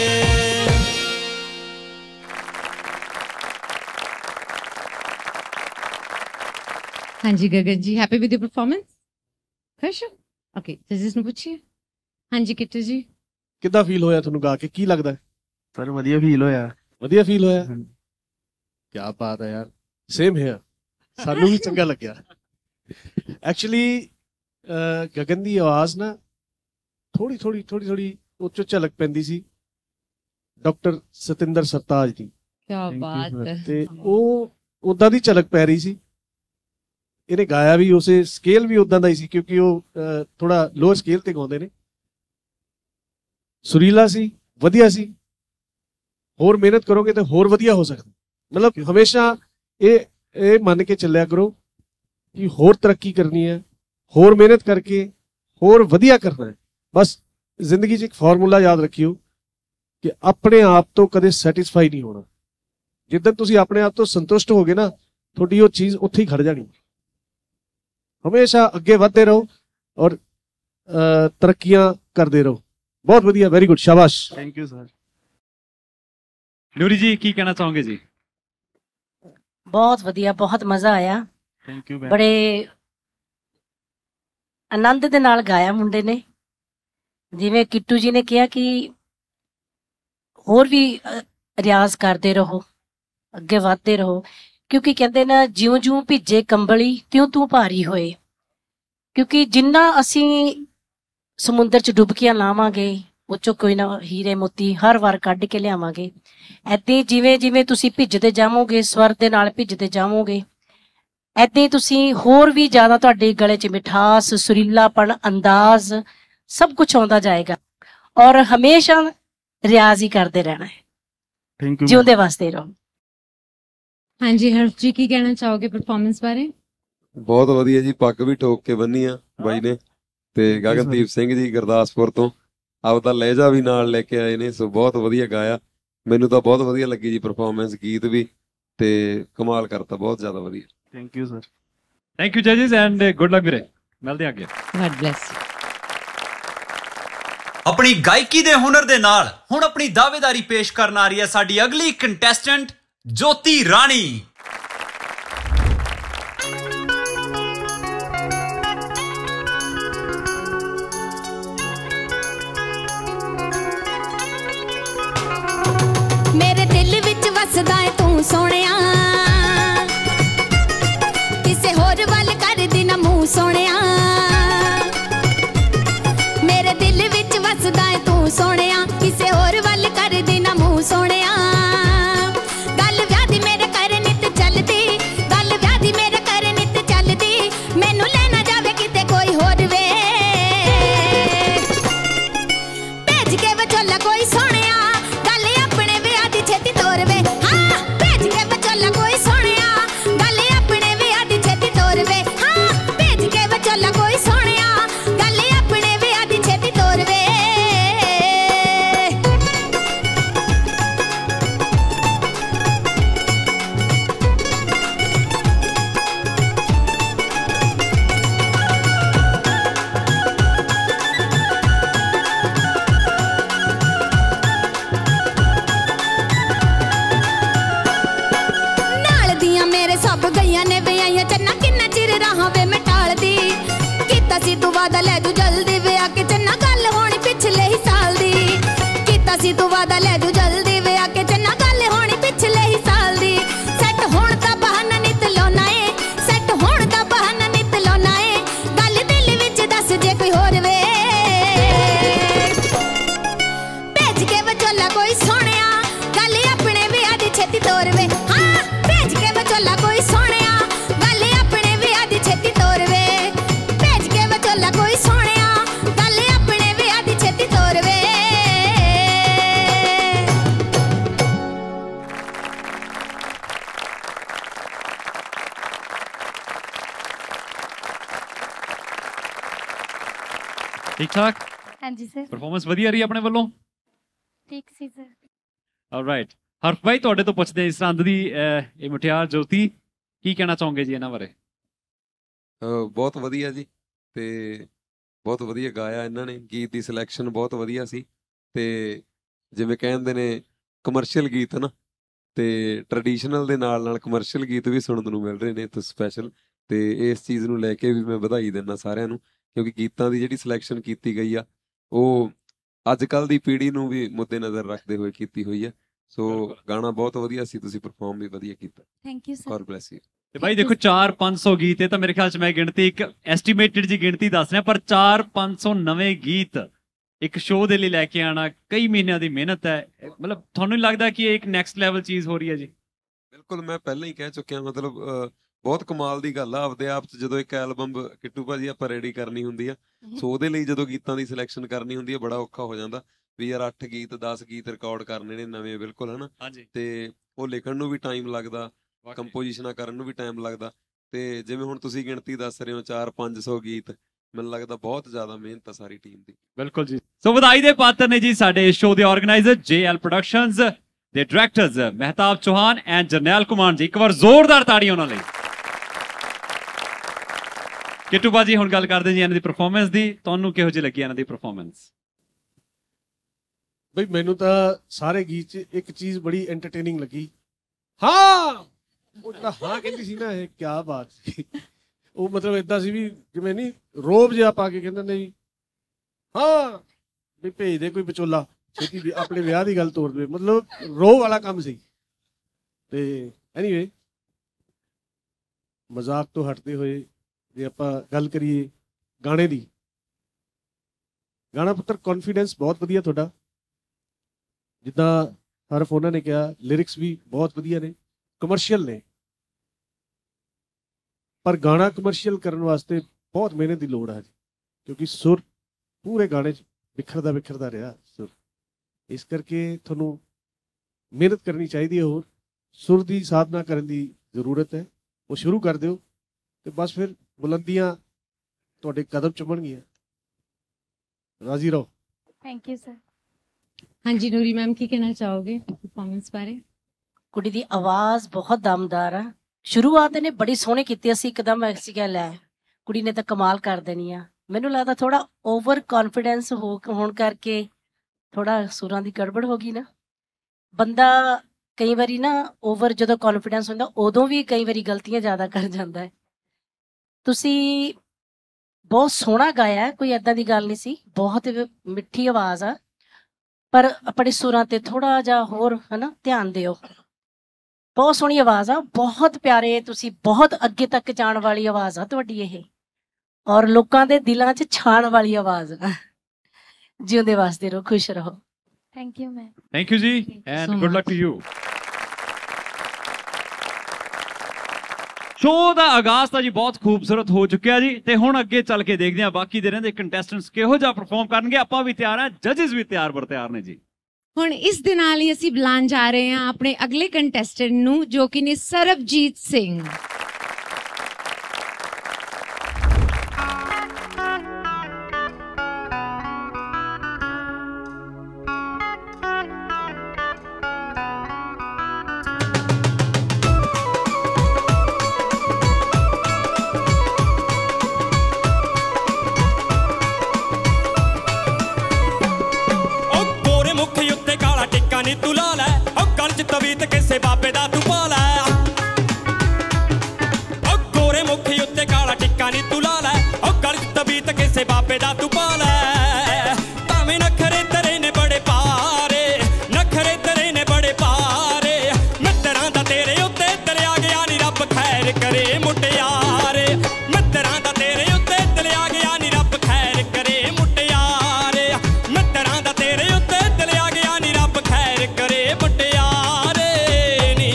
ਹਾਂਜੀ ਗਗਨ ਜੀ, ਹੈਪੀ ਵਿਦ ਯੂਰ ਪਰਫਾਰਮੈਂਸ? ਖੁਸ਼ ਹੋ? ਓਕੇ, ਜੱਜਸ ਨੂੰ ਪੁੱਛੀਏ। ਹਾਂਜੀ ਕਿੱਟੂ ਜੀ, ਕਿੱਦਾਂ ਫੀਲ ਹੋਇਆ ਤੁਹਾਨੂੰ ਗਾ ਕੇ? ਕੀ ਲੱਗਦਾ? ਸਰ ਵਧੀਆ ਫੀਲ ਹੋਇਆ। ਵਧੀਆ ਫੀਲ ਹੋਇਆ? ਕੀ ਬਾਤ ਹੈ ਯਾਰ, ਸੇਮ ਹੇਅਰ, ਸਾਨੂੰ ਵੀ ਚੰਗਾ ਲੱਗਿਆ। ਐਕਚੁਅਲੀ ਗਗਨ ਦੀ ਆਵਾਜ਼ ਨਾ ਥੋੜੀ ਥੋੜੀ ਥੋੜੀ ਥੋੜੀ ਉੱਚ ਝਲਕ ਪੈਂਦੀ ਸੀ ਡਾਕਟਰ ਸਤਿੰਦਰ ਸਰਤਾਜ ਦੀ। ਕੀ ਬਾਤ ਹੈ। ਤੇ ਉਹ ਉਦਾਂ ਦੀ ਝਲਕ ਪੈ ਰਹੀ ਸੀ। ਇਹਨੇ ਗਾਇਆ ਵੀ ਉਸੇ ਸਕੇਲ ਵੀ ਉਦਾਂ ਦਾ ਹੀ ਸੀ, ਕਿਉਂਕਿ ਉਹ ਥੋੜਾ ਲੋਅਰ ਸਕੇਲ ਤੇ ਗਾਉਂਦੇ ਨੇ। ਸੁਰੀਲਾ ਸੀ, ਵਧੀਆ ਸੀ। ਹੋਰ ਮਿਹਨਤ ਕਰੋਗੇ ਤਾਂ ਹੋਰ ਵਧੀਆ ਹੋ ਸਕਦਾ। ਮਤਲਬ ਹਮੇਸ਼ਾ ਇਹ ਇਹ ਮੰਨ ਕੇ ਚੱਲਿਆ ਕਰੋ ਕਿ ਹੋਰ ਤਰੱਕੀ ਕਰਨੀ ਹੈ, ਹੋਰ ਮਿਹਨਤ ਕਰਕੇ ਹੋਰ ਵਧੀਆ ਕਰਨਾ ਹੈ। ਬਸ ਜ਼ਿੰਦਗੀ 'ਚ ਇੱਕ ਫਾਰਮੂਲਾ ਯਾਦ ਰੱਖਿਓ ਕਿ ਆਪਣੇ ਆਪ ਤੋਂ ਕਦੇ ਸੈਟੀਸਫਾਈ ਨਹੀਂ ਹੋਣਾ। ਜਿੱਦਣ ਤੁਸੀਂ ਆਪਣੇ ਆਪ ਤੋਂ ਸੰਤੁਸ਼ਟ ਹੋਗੇ ਨਾ, ਤੁਹਾਡੀ ਉਹ ਚੀਜ਼ ਉੱਥੇ ਹੀ ਖੜ ਜਾਣੀ। ਹਮੇਸ਼ਾ ਅੱਗੇ ਵਧਦੇ ਰਹੋ ਔਰ ਤਰੱਕੀਆਂ ਕਰਦੇ ਰਹੋ। ਬਹੁਤ ਵਧੀਆ, ਵੈਰੀ ਗੁੱਡ, ਸ਼ਾਬਾਸ਼। Thank you sir. Noori ji ਕੀ ਕਹਿਣਾ ਚਾਹੋਗੇ ਜੀ? ਬਹੁਤ ਵਧੀਆ, ਬਹੁਤ ਮਜ਼ਾ ਆਇਆ। Thank you. ਬੜੇ ਆਨੰਦ ਦੇ ਨਾਲ ਗਾਇਆ ਮੁੰਡੇ ਨੇ। ਜਿਵੇਂ ਕਿੱਟੂ ਜੀ ਨੇ ਕਿਹਾ ਕਿ ਹੋਰ ਵੀ ਰਿਆਜ਼ ਕਰਦੇ ਰਹੋ, ਅੱਗੇ ਵਧਦੇ ਰਹੋ, ਕਿਉਂਕਿ ਕਹਿੰਦੇ ਨਾ ਜਿਉਂ ਜਿਉਂ ਭਿੱਜੇ ਕੰਬਲੀ ਤਿਉਂ ਤੂੰ ਭਾਰੀ ਹੋਏ। ਕਿਉਂਕਿ ਜਿੰਨਾ ਅਸੀਂ ਸਮੁੰਦਰ 'ਚ ਡੁਬਕੀਆਂ ਲਾਵਾਂਗੇ ਉਹ 'ਚੋਂ ਕੋਈ ਨਾ ਹੀਰੇ ਮੋਤੀ ਹਰ ਵਾਰ ਕੱਢ ਕੇ ਲਿਆਵਾਂਗੇ। ਏਦਾਂ ਜਿਵੇਂ ਜਿਵੇਂ ਤੁਸੀਂ ਭਿੱਜਦੇ ਜਾਵੋਗੇ, ਸਵਰ ਦੇ ਨਾਲ ਭਿੱਜਦੇ ਜਾਵੋਗੇ, ਏਦਾਂ ਤੁਸੀਂ ਹੋਰ ਵੀ ਜ਼ਿਆਦਾ ਤੁਹਾਡੇ ਗਲੇ 'ਚ ਮਿਠਾਸ, ਸੁਰੀਲਾਪਣ, ਅੰਦਾਜ਼ ਸਭ ਕੁਝ ਆਉਂਦਾ ਜਾਏਗਾ। ਔਰ ਹਮੇਸ਼ਾ ਰਿਆਜ਼ ਹੀ ਕਰਦੇ ਰਹਿਣਾ ਹੈ। Thank you. ਜਿਉਂਦੇ ਵਾਸਤੇ ਰਹੋ। ਹਾਂਜੀ ਹਰਸ਼ ਜੀ ਕੀ ਕਹਿਣਾ ਚਾਹੋਗੇ ਪਰਫਾਰਮੈਂਸ ਬਾਰੇ? ਬਹੁਤ ਵਧੀਆ ਜੀ, ਪੱਗ ਵੀ ਠੋਕ ਕੇ ਬੰਨੀ ਆ ਬਾਈ ਨੇ। ਤੇ ਗਗਨਦੀਪ ਸਿੰਘ ਜੀ ਗੁਰਦਾਸਪੁਰ ਤੋਂ ਆਪਦਾ ਲਹਿਜਾ ਵੀ ਨਾਲ ਲੈ ਕੇ ਆਏ ਨੇ। ਸੋ ਬਹੁਤ ਵਧੀਆ ਗਾਇਆ, ਮੈਨੂੰ ਤਾਂ ਬਹੁਤ ਵਧੀਆ ਲੱਗੀ ਜੀ ਪਰਫਾਰਮੈਂਸ, ਗੀਤ ਵੀ ਤੇ ਕਮਾਲ ਕਰਤਾ, ਬਹੁਤ ਜ਼ਿਆਦਾ ਵਧੀਆ। Thank you sir. Thank you ਜੱਜਸ ਐਂਡ ਗੁੱਡ ਲੱਕ ਵੀਰੇ, ਮਿਲਦੇ ਹਾਂ ਅੱਗੇ। God bless. ਆਪਣੀ ਗਾਇਕੀ ਦੇ ਹੁਨਰ ਦੇ ਨਾਲ ਹੁਣ ਆਪਣੀ ਦਾਅਵੇਦਾਰੀ ਪੇਸ਼ ਕਰਨ ਆ ਰਹੀ ਹੈ ਸਾਡੀ ਅਗਲੀ ਕੰਟੈਸਟੈਂਟ ਜੋਤੀ ਰਾਣੀ। ਮੇਰੇ ਦਿਲ ਵਿੱਚ ਵਸਦਾ ਏ ਤੂੰ ਸੋਹਣਿਆ, ਕਿਸੇ ਹੋਰ ਵੱਲ ਕਰਦੀ ਨਾ ਮੂੰਹ ਸੋਹਣਿਆ। ਮੇਰੇ ਦਿਲ ਵਿੱਚ ਵਸਦਾ ਏ ਤੂੰ ਸੋਹਣਿਆ, ਕਿਸੇ ਹੋਰ ਵੱਲ ਕਰਦੀ ਨਾ ਮੂੰਹ ਸੋਹਣਿਆ। ਗੱਲ ਵਿਆਹ ਦੀ ਮੇਰੇ ਘਰ ਨਿੱਤ ਚੱਲਦੀ, ਗੱਲ ਵਿਆਹ ਦੀ ਮੇਰੇ ਘਰ ਨਿੱਤ ਚੱਲਦੀ, ਮੈਨੂੰ ਲੈ ਨਾ ਜਾਵੇ ਕਿਤੇ ਕੋਈ ਹੋਰ ਵੇ। ਭੇਜ ਕੇ ਵਿਚੋਲਾ ਕੋਈ ਸੋਹਣਿਆ, ਗੱਲ ਆਪਣੇ ਵਿਆਹ ਦੀ ਛੇਤੀ ਤੋਰ ਵੇ। ਹਾਂ ਭੇਜ ਕੇ ਵਿਚੋਲਾ ਕੋਈ ਸੋਹਣਿਆ, ਗੱਲ ਆਪਣੇ ਵਿਆਹ ਦੀ ਛੇਤੀ ਤੋਰ ਵੇ। ਹਾਂ ਭੇਜ ਕੇ ਵਿਚੋਲਾ ਕੋਈ ਸੋਹਣਿਆ, ਗੱਲ ਆਪਣੇ ਵਿਆਹ ਦੀ ਛੇਤੀ ਤੋਰ ਵੇ। ਨਾਲ ਦੀਆਂ ਮੇਰੇ ਸਭ ਗਈਆਂ ਨੇ ਵਿਆਹੀਆਂ, ਚੰਨਾ ਕਿੰਨਾ ਚਿਰ ਰਹਾਂ ਵੇ ਮੈਂ ਟਾਲਦੀ। ਕੀਤਾ ਸੀ ਤੂੰ ਵਾਦਾ ਲੈ ਜੂ ਜਲਦੀ ਵਿਆਹ ਕੇ, ਚੰਨਾ ਗੱਲ ਹੋਣੀ ਪਿਛਲੇ ਹੀ ਸਾਲ ਦੀ। ਕੀਤਾ ਸੀ ਤੂੰ ਵਾਦਾ ਲੈ ਜੂ ਜਲਦੀ ਵਿਆਹ ਕੇ, ਚੰਨਾ ਗੱਲ ਹੋਣੀ ਪਿਛਲੇ ਹੀ ਸਾਲ ਦੀ। ਸੈੱਟ ਹੋਣ ਦਾ ਬਹਾਨਾ ਨਿੱਤ ਲਾਉਣਾ ਏ, ਸੈੱਟ ਹੋਣ ਦਾ ਬਹਾਨਾ ਨਿੱਤ ਲਾਉਣਾ ਏ, ਗੱਲ ਦਿਲ ਵਿੱਚ ਦੱਸ ਜੇ ਕੋਈ ਹੋਰ ਵੇ। ਭੇਜ ਕੇ ਵਿਚੋਲਾ ਕੋਈ ਸੋਹਣਿਆ, ਗੱਲ ਆਪਣੇ ਵਿਆਹ ਦੀ ਛੇਤੀ ਤੋਰ ਵੇ। ਹਾਂ ਭੇਜ ਕੇ ਵਿਚੋਲਾ ਕੋਈ ਸੋਹਣਿਆ, ਗੱਲ ਆਪਣੇ ਵਿਆਹ ਦੀ ਛੇਤੀ ਤੋਰ ਵੇ। ਭੇਜ ਕੇ ਵਿਚੋਲਾ ਕੋਈ ਸੋਹਣਿਆ, ਗੱਲ ਆਪਣੇ ਵਿਆਹ ਦੀ ਛੇਤੀ ਤੋਰ ਵੇ। ਠੀਕ ਠਾਕ ਹਾਂਜੀ ਸਰ, ਪਰਫਾਰਮੈਂਸ ਵਧੀਆ ਰਹੀ ਆਪਣੇ ਵੱਲੋਂ। ਠੀਕ ਸੀ ਸਰ। ਆਲਰਾਈਟ ਹਰਫ ਭਾਈ ਤੁਹਾਡੇ ਤੋਂ ਪੁੱਛਦੇ ਹਾਂ, ਇਸ ਰੰਦ ਦੀ ਅਹ, ਇਹ ਮੁਟਿਆਰ ਜੋਤੀ ਕੀ ਕਹਿਣਾ ਚਾਹੋਗੇ ਜੀ ਇਹਨਾਂ ਬਾਰੇ? ਅਹ ਬਹੁਤ ਵਧੀਆ ਜੀ, ਤੇ ਬਹੁਤ ਵਧੀਆ ਗਾਇਆ ਇਹਨਾਂ ਨੇ, ਗੀਤ ਦੀ ਸਿਲੈਕਸ਼ਨ ਬਹੁਤ ਵਧੀਆ ਸੀ। ਤੇ ਜਿਵੇਂ ਕਹਿੰਦੇ ਨੇ ਕਮਰਸ਼ੀਅਲ ਗੀਤ ਨਾ, ਤੇ ਟ੍ਰੈਡੀਸ਼ਨਲ ਦੇ ਨਾਲ ਨਾਲ ਕਮਰਸ਼ੀਅਲ ਗੀਤ ਵੀ ਸੁਣਨ ਨੂੰ ਮਿਲ ਰਹੇ ਨੇ ਤੇ ਸਪੈਸ਼ਲ। ਤੇ ਇਸ ਚੀਜ਼ ਨੂੰ ਲੈ ਕੇ ਵੀ ਮੈਂ ਵਧਾਈ ਦਿੰਦਾ ਸਾਰਿਆਂ ਨੂੰ, ਕਿਉਂਕਿ ਗੀਤਾਂ ਦੀ ਜਿਹੜੀ ਸਿਲੈਕਸ਼ਨ ਕੀਤੀ ਗਈ ਆ ਉਹ ਅੱਜ ਕੱਲ੍ਹ ਦੀ ਪੀੜ੍ਹੀ ਨੂੰ ਵੀ ਮੁੱਦੇ ਨਜ਼ਰ ਰੱਖਦੇ ਹੋਏ ਕੀਤੀ ਹੋਈ ਹੈ। ਸੋ ਗਾਣਾ ਬਹੁਤ ਵਧੀਆ ਸੀ, ਤੁਸੀਂ ਪਰਫਾਰਮ ਵੀ ਵਧੀਆ ਕੀਤਾ। Thank you sir. God bless you. ਤੇ ਭਾਈ ਦੇਖੋ ਚਾਰ ਪੰਜ ਸੌ ਗੀਤ, ਇਹ ਤਾਂ ਮੇਰੇ ਖਿਆਲ ਚ ਮੈਂ ਗਿਣਤੀ ਇੱਕ ਐਸਟੀਮੇਟਡ ਜੀ ਗਿਣਤੀ ਦੱਸ ਰਿਹਾ, ਪਰ ਚਾਰ ਪੰਜ ਸੌ ਨਵੇਂ ਗੀਤ ਇੱਕ ਸ਼ੋਅ ਦੇ ਲਈ ਲੈ ਕੇ ਆਣਾ ਕਈ ਮਹੀਨਿਆਂ ਦੀ ਮਿਹਨਤ ਹੈ। ਮਤਲਬ ਤੁਹਾਨੂੰ ਨਹੀਂ ਲੱਗਦਾ ਕਿ ਇਹ ਇੱਕ ਨੈਕਸਟ ਲੈਵਲ ਚੀਜ਼ ਹੋ ਰਹੀ ਹੈ ਜੀ? ਬਿਲਕੁਲ, ਮੈਂ ਪਹਿਲਾਂ ਹੀ ਕਹਿ ਚੁੱਕਿਆ, ਮਤਲਬ ਬਹੁਤ ਕਮਾਲ ਦੀ ਗੱਲ ਆ ਆਪਦੇ ਆਪ 'ਚ। ਜਦੋਂ ਇੱਕ ਐਲਬਮ ਕਿੱਟੂ ਭਾਜੀ ਆਪਾਂ ਰੈਡੀ ਕਰਨੀ ਹੁੰਦੀ ਆ, ਸੋ ਉਹਦੇ ਲਈ ਜਦੋਂ ਗੀਤਾਂ ਦੀ ਸਿਲੈਕਸ਼ਨ ਕਰਨੀ ਹੁੰਦੀ ਹੈ ਬੜਾ ਔਖਾ ਹੋ ਜਾਂਦਾ ਵੀ ਯਾਰ ਅੱਠ ਗੀਤ ਦਸ ਗੀਤ ਰਿਕਾਰਡ ਕਰਨੇ ਨੇ ਨਵੇਂ, ਬਿਲਕੁਲ ਹਨਾ। ਤੇ ਉਹ ਲਿਖਣ ਨੂੰ ਵੀ ਟਾਈਮ ਲੱਗਦਾ, ਕੰਪੋਜੀਸ਼ਨਾਂ ਕਰਨ ਨੂੰ ਵੀ ਟਾਈਮ ਲੱਗਦਾ। ਤੇ ਜਿਵੇਂ ਹੁਣ ਤੁਸੀਂ ਗਿਣਤੀ ਦੱਸ ਰਹੇ ਹੋ ਚਾਰ ਪੰਜ ਸੌ ਗੀਤ, ਮੈਨੂੰ ਲੱਗਦਾ ਬਹੁਤ ਜ਼ਿਆਦਾ ਮਿਹਨਤ ਆ ਸਾਰੀ ਟੀਮ ਦੀ। ਬਿਲਕੁਲ ਜੀ। ਸੋ ਵਧਾਈ ਦੇ ਪਾਤਰ ਨੇ ਜੀ ਸਾਡੇ ਸ਼ੋਅ ਦੇ ਆਰਗੇਨਾਈਜ਼ਰ ਜੇ ਐਲ ਪ੍ਰੋਡਕਸ਼ਨਸ। ਦੇ ਡਾਇਰੈਕਟਰਸ ਮਹਿਤਾਬ ਚੌਹਾਨ ਐਂਡ ਜਰਨੈਲ ਕੁਮਾਰ ਜੀ। ਇੱਕ ਵਾਰ ਜ਼ੋਰਦਾਰ ਤਾੜੀ ਉਹਨਾਂ ਲਈ। ਕਿੱਟੂ ਬਾਜੀ ਹੁਣ ਗੱਲ ਕਰਦੇ ਜੀ ਇਹਨਾਂ ਦੀ ਪਰਫਾਰਮੈਂਸ ਦੀ। ਤੁਹਾਨੂੰ ਕਿਹੋ ਜਿਹੀ ਲੱਗੀ ਇਹਨਾਂ ਦੀ ਪਰਫਾਰਮੈਂਸ? ਬਈ ਮੈਨੂੰ ਤਾਂ ਸਾਰੇ ਗੀਤ 'ਚ ਇੱਕ ਚੀਜ਼ ਬੜੀ ਐਂਟਰਟੇਨਿੰਗ ਲੱਗੀ। ਹਾਂ ਉਹ ਜਿਹੜਾ ਹਾਂ ਕਹਿੰਦੀ ਸੀ ਨਾ, ਇਹ ਕਿਆ ਬਾਤ ਸੀ। ਉਹ ਮਤਲਬ ਇਦਾਂ ਸੀ ਵੀ ਜਿਵੇਂ ਨਹੀਂ ਰੋਬ ਜਿਹਾ ਪਾ ਕੇ ਕਹਿੰਦੇ ਨੇ ਵੀ ਹਾਂ ਵੀ ਭੇਜ ਦੇ ਕੋਈ ਵਿਚੋਲਾ ਛੇਤੀ ਵੀ ਆਪਣੇ ਵਿਆਹ ਦੀ ਗੱਲ ਤੋਰ ਦੇ, ਮਤਲਬ ਰੋਹ ਵਾਲਾ ਕੰਮ ਸੀ। ਤੇ ਐਨੀਵੇ ਮਜ਼ਾਕ ਤੋਂ ਹਟਦੇ ਹੋਏ ਜੇ ਆਪਾਂ ਗੱਲ ਕਰੀਏ ਗਾਣੇ ਦੀ, ਗਾਣਾ ਪੁੱਤਰ ਕੌਨਫੀਡੈਂਸ ਬਹੁਤ ਵਧੀਆ ਤੁਹਾਡਾ। ਜਿੱਦਾਂ ਹਰਫ ਉਹਨਾਂ ਨੇ ਕਿਹਾ, ਲਿਰਿਕਸ ਵੀ ਬਹੁਤ ਵਧੀਆ ਨੇ, ਕਮਰਸ਼ੀਅਲ ਨੇ, ਪਰ ਗਾਣਾ ਕਮਰਸ਼ੀਅਲ ਕਰਨ ਵਾਸਤੇ ਬਹੁਤ ਮਿਹਨਤ ਦੀ ਲੋੜ ਹੈ, ਕਿਉਂਕਿ ਸੁਰ ਪੂਰੇ ਗਾਣੇ 'ਚ ਬਿਖਰਦਾ ਬਿਖਰਦਾ ਰਿਹਾ ਸੁਰ। ਇਸ ਕਰਕੇ ਤੁਹਾਨੂੰ ਮਿਹਨਤ ਕਰਨੀ ਚਾਹੀਦੀ ਹੈ, ਹੋਰ ਸੁਰ ਦੀ ਸਾਧਨਾ ਕਰਨ ਦੀ ਜ਼ਰੂਰਤ ਹੈ। ਉਹ ਸ਼ੁਰੂ ਕਰ ਦਿਓ ਤੇ ਬਸ ਫਿਰ ਬੁਲੰਦੀਆਂ ਤੁਹਾਡੇ ਕਦਮ ਚੁੰਮਣਗੀਆਂ। ਰਾਜ਼ੀ ਰਹੋ। Thank you sir. ਹਾਂਜੀ ਨੂਰੀ ਮੈਮ, ਕੀ ਕਹਿਣਾ ਚਾਹੋਗੇ ਪਰਫਾਰਮੈਂਸ ਬਾਰੇ? ਕੁੜੀ ਦੀ ਆਵਾਜ਼ ਬਹੁਤ ਦਮਦਾਰ ਆ। ਸ਼ੁਰੂਆਤ ਇਹਨੇ ਬੜੀ ਸੋਹਣੀ ਕੀਤੀ ਸੀ, ਇੱਕਦਮ ਅਸੀਂ ਕਿਹਾ ਲੈ ਕੁੜੀ ਨੇ ਤਾਂ ਕਮਾਲ ਕਰ ਦੇਣੀ ਆ। ਮੈਨੂੰ ਲੱਗਦਾ ਥੋੜਾ ਓਵਰ ਕੌਨਫੀਡੈਂਸ ਹੋ ਹੋਣ ਕਰਕੇ ਥੋੜਾ ਸੁਰਾਂ ਦੀ ਗੜਬੜ ਹੋ ਗਈ ਨਾ। ਬੰਦਾ ਕਈ ਵਾਰੀ ਨਾ ਓਵਰ ਜਦੋਂ ਕੌਨਫੀਡੈਂਸ ਹੁੰਦਾ ਉਦੋਂ ਵੀ ਕਈ ਵਾਰੀ ਗਲਤੀਆਂ ਜ਼ਿਆਦਾ ਕਰ ਜਾਂਦਾ ਹੈ। ਤੁਸੀਂ ਬਹੁਤ ਸੋਹਣਾ ਗਾਇਆ, ਕੋਈ ਏਦਾਂ ਦੀ ਗੱਲ ਨਹੀਂ ਸੀ, ਬਹੁਤ ਮਿੱਠੀ ਆਵਾਜ਼ ਆ, ਪਰ ਆਪਣੇ ਸੁਰਾਂ ਤੇ ਥੋੜਾ ਜਿਹਾ ਹੋਰ ਹਨਾ ਧਿਆਨ ਦਿਓ। ਬਹੁਤ ਸੋਹਣੀ ਆਵਾਜ਼ ਆ, ਬਹੁਤ ਪਿਆਰੇ, ਤੁਸੀਂ ਬਹੁਤ ਅੱਗੇ ਤੱਕ ਜਾਣ ਵਾਲੀ ਆਵਾਜ਼ ਆ ਤੁਹਾਡੀ ਇਹ, ਔਰ ਲੋਕਾਂ ਦੇ ਦਿਲਾਂ 'ਚ ਛਾਣ ਵਾਲੀ ਆਵਾਜ਼ ਆ। ਜਿਉਂਦੇ ਵਾਸਤੇ ਰਹੋ, ਖੁਸ਼ ਰਹੋ। Thank you ma'am. Thank you ਜੀ and good luck to you. Show ਦਾ ਆਗਾਜ਼ ਤਾਂ ਜੀ ਬਹੁਤ ਖੂਬਸੂਰਤ ਹੋ ਚੁੱਕਿਆ ਜੀ, ਤੇ ਹੁਣ ਅੱਗੇ ਚੱਲ ਕੇ ਦੇਖਦੇ ਹਾਂ ਬਾਕੀ ਦੇ ਰਹਿੰਦੇ ਕੰਟੈਸਟੈਂਟਸ ਕਿਹੋ ਜਿਹਾ ਪਰਫਾਰਮ ਕਰਨਗੇ। ਆਪਾਂ ਵੀ ਤਿਆਰ ਹਾਂ, ਜੱਜਸ ਵੀ ਤਿਆਰ ਬਰ ਤਿਆਰ ਨੇ ਜੀ। ਹੁਣ ਇਸ ਦੇ ਨਾਲ ਹੀ ਅਸੀਂ ਬੁਲਾਉਣ ਜਾ ਰਹੇ ਹਾਂ ਆਪਣੇ ਅਗਲੇ ਕੰਟੈਸਟੈਂਟ ਨੂੰ, ਜੋ ਕਿ ਨੇ ਸਰਬਜੀਤ ਸਿੰਘ। ਤੂੰ ਲਾ ਲੈ ਉਹ ਗਲ 'ਚ ਤਵੀਤ ਕਿਸੇ ਬਾਬੇ ਦਾ ਤੂੰ ਪਾ ਲੈ। ਉਹ ਗੋਰੇ ਮੁੱਖੀ ਉੱਤੇ ਕਾਲਾ ਟਿੱਕਾ ਨੀ ਤੂੰ ਲਾ ਲੈ ਉਹ ਗਲ 'ਚ ਤਵੀਤ ਕਿਸੇ ਬਾਬੇ ਦਾ ਤੂੰ ਪਾ ਲੈ। ਭਾਵੇਂ ਨਖਰੇ ਤੇਰੇ ਨੇ ਬੜੇ ਪਾਰੇ, ਨਖਰੇ ਤੇਰੇ ਨੇ ਬੜੇ ਪਾਰੇ, ਮਿੱਤਰਾਂ ਦਾ ਤੇਰੇ ਉੱਤੇ ਦਰਿਆ ਗਿਆ ਨੀ ਰੱਬ ਖੈਰ ਕਰੇ ਮੁਟਿਆਰੇ। ਮਿੱਤਰਾਂ ਦਾ ਤੇਰੇ ਉੱਤੇ ਦਰਿਆ ਗਿਆ ਨੀ ਰੱਬ ਖੈਰ ਕਰੇ ਮੁਟਿਆਰੇ। ਮਿੱਤਰਾਂ ਦਾ ਤੇਰੇ ਉੱਤੇ ਦਰਿਆ ਗਿਆ ਨੀ ਰੱਬ ਖੈਰ ਕਰੇ ਮੁਟਿਆਰੇ ਨੀ।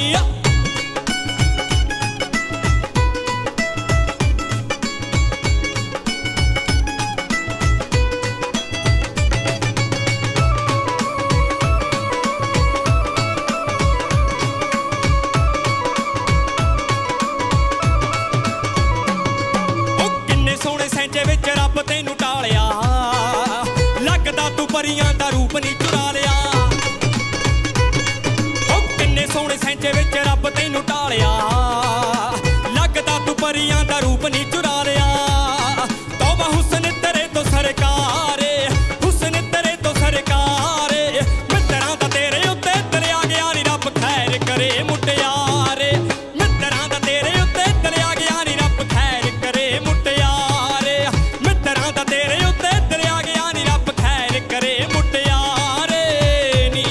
ਉਹ ਕਿੰਨੇ ਸੋਹਣੇ ਸੈਂਚੇ ਵਿੱਚ ਰੱਬ ਤੈਨੂੰ ਟਾਲਿਆ, ਲੱਗਦਾ ਤੂੰ ਪਰੀਆਂ ਦਾ ਰੂਪ ਨੀ ਚੁਰਾ ਲਿਆ। ਉਹ ਕਿੰਨੇ ਸੋਹਣੇ ਸੈਂਚੇ ਵਿੱਚ ਰੱਬ ਤੈਨੂੰ ਟਾਲਿਆ, ਲੱਗਦਾ ਤੂੰ ਪਰੀਆਂ ਦਾ ਰੂਪ ਨੀ ਚੁਰਾ ਲਿਆ। ਤੌਬਾ ਹੁਸਨ ਤੇਰੇ ਤੋਂ ਸਰਕਾਰੇ, ਹੁਸਨ ਤੇਰੇ ਤੋਂ ਸਰਕਾਰੇ। ਮਿੱਤਰਾਂ ਦਾ ਤੇਰੇ ਉੱਤੇ ਦਰਿਆ ਗਿਆ ਨੀ ਰੱਬ ਖੈਰ ਕਰੇ ਮੁਟਿਆਰੇ। ਮਿੱਤਰਾਂ ਦਾ ਤੇਰੇ ਉੱਤੇ ਦਰਿਆ ਗਿਆ ਨੀ ਰੱਬ ਖੈਰ ਕਰੇ ਮੁਟਿਆਰੇ। ਮਿੱਤਰਾਂ ਦਾ ਤੇਰੇ ਉੱਤੇ ਦਰਿਆ ਗਿਆ ਨੀ ਰੱਬ ਖੈਰ ਕਰੇ ਮੁਟਿਆਰੇ ਨੀ।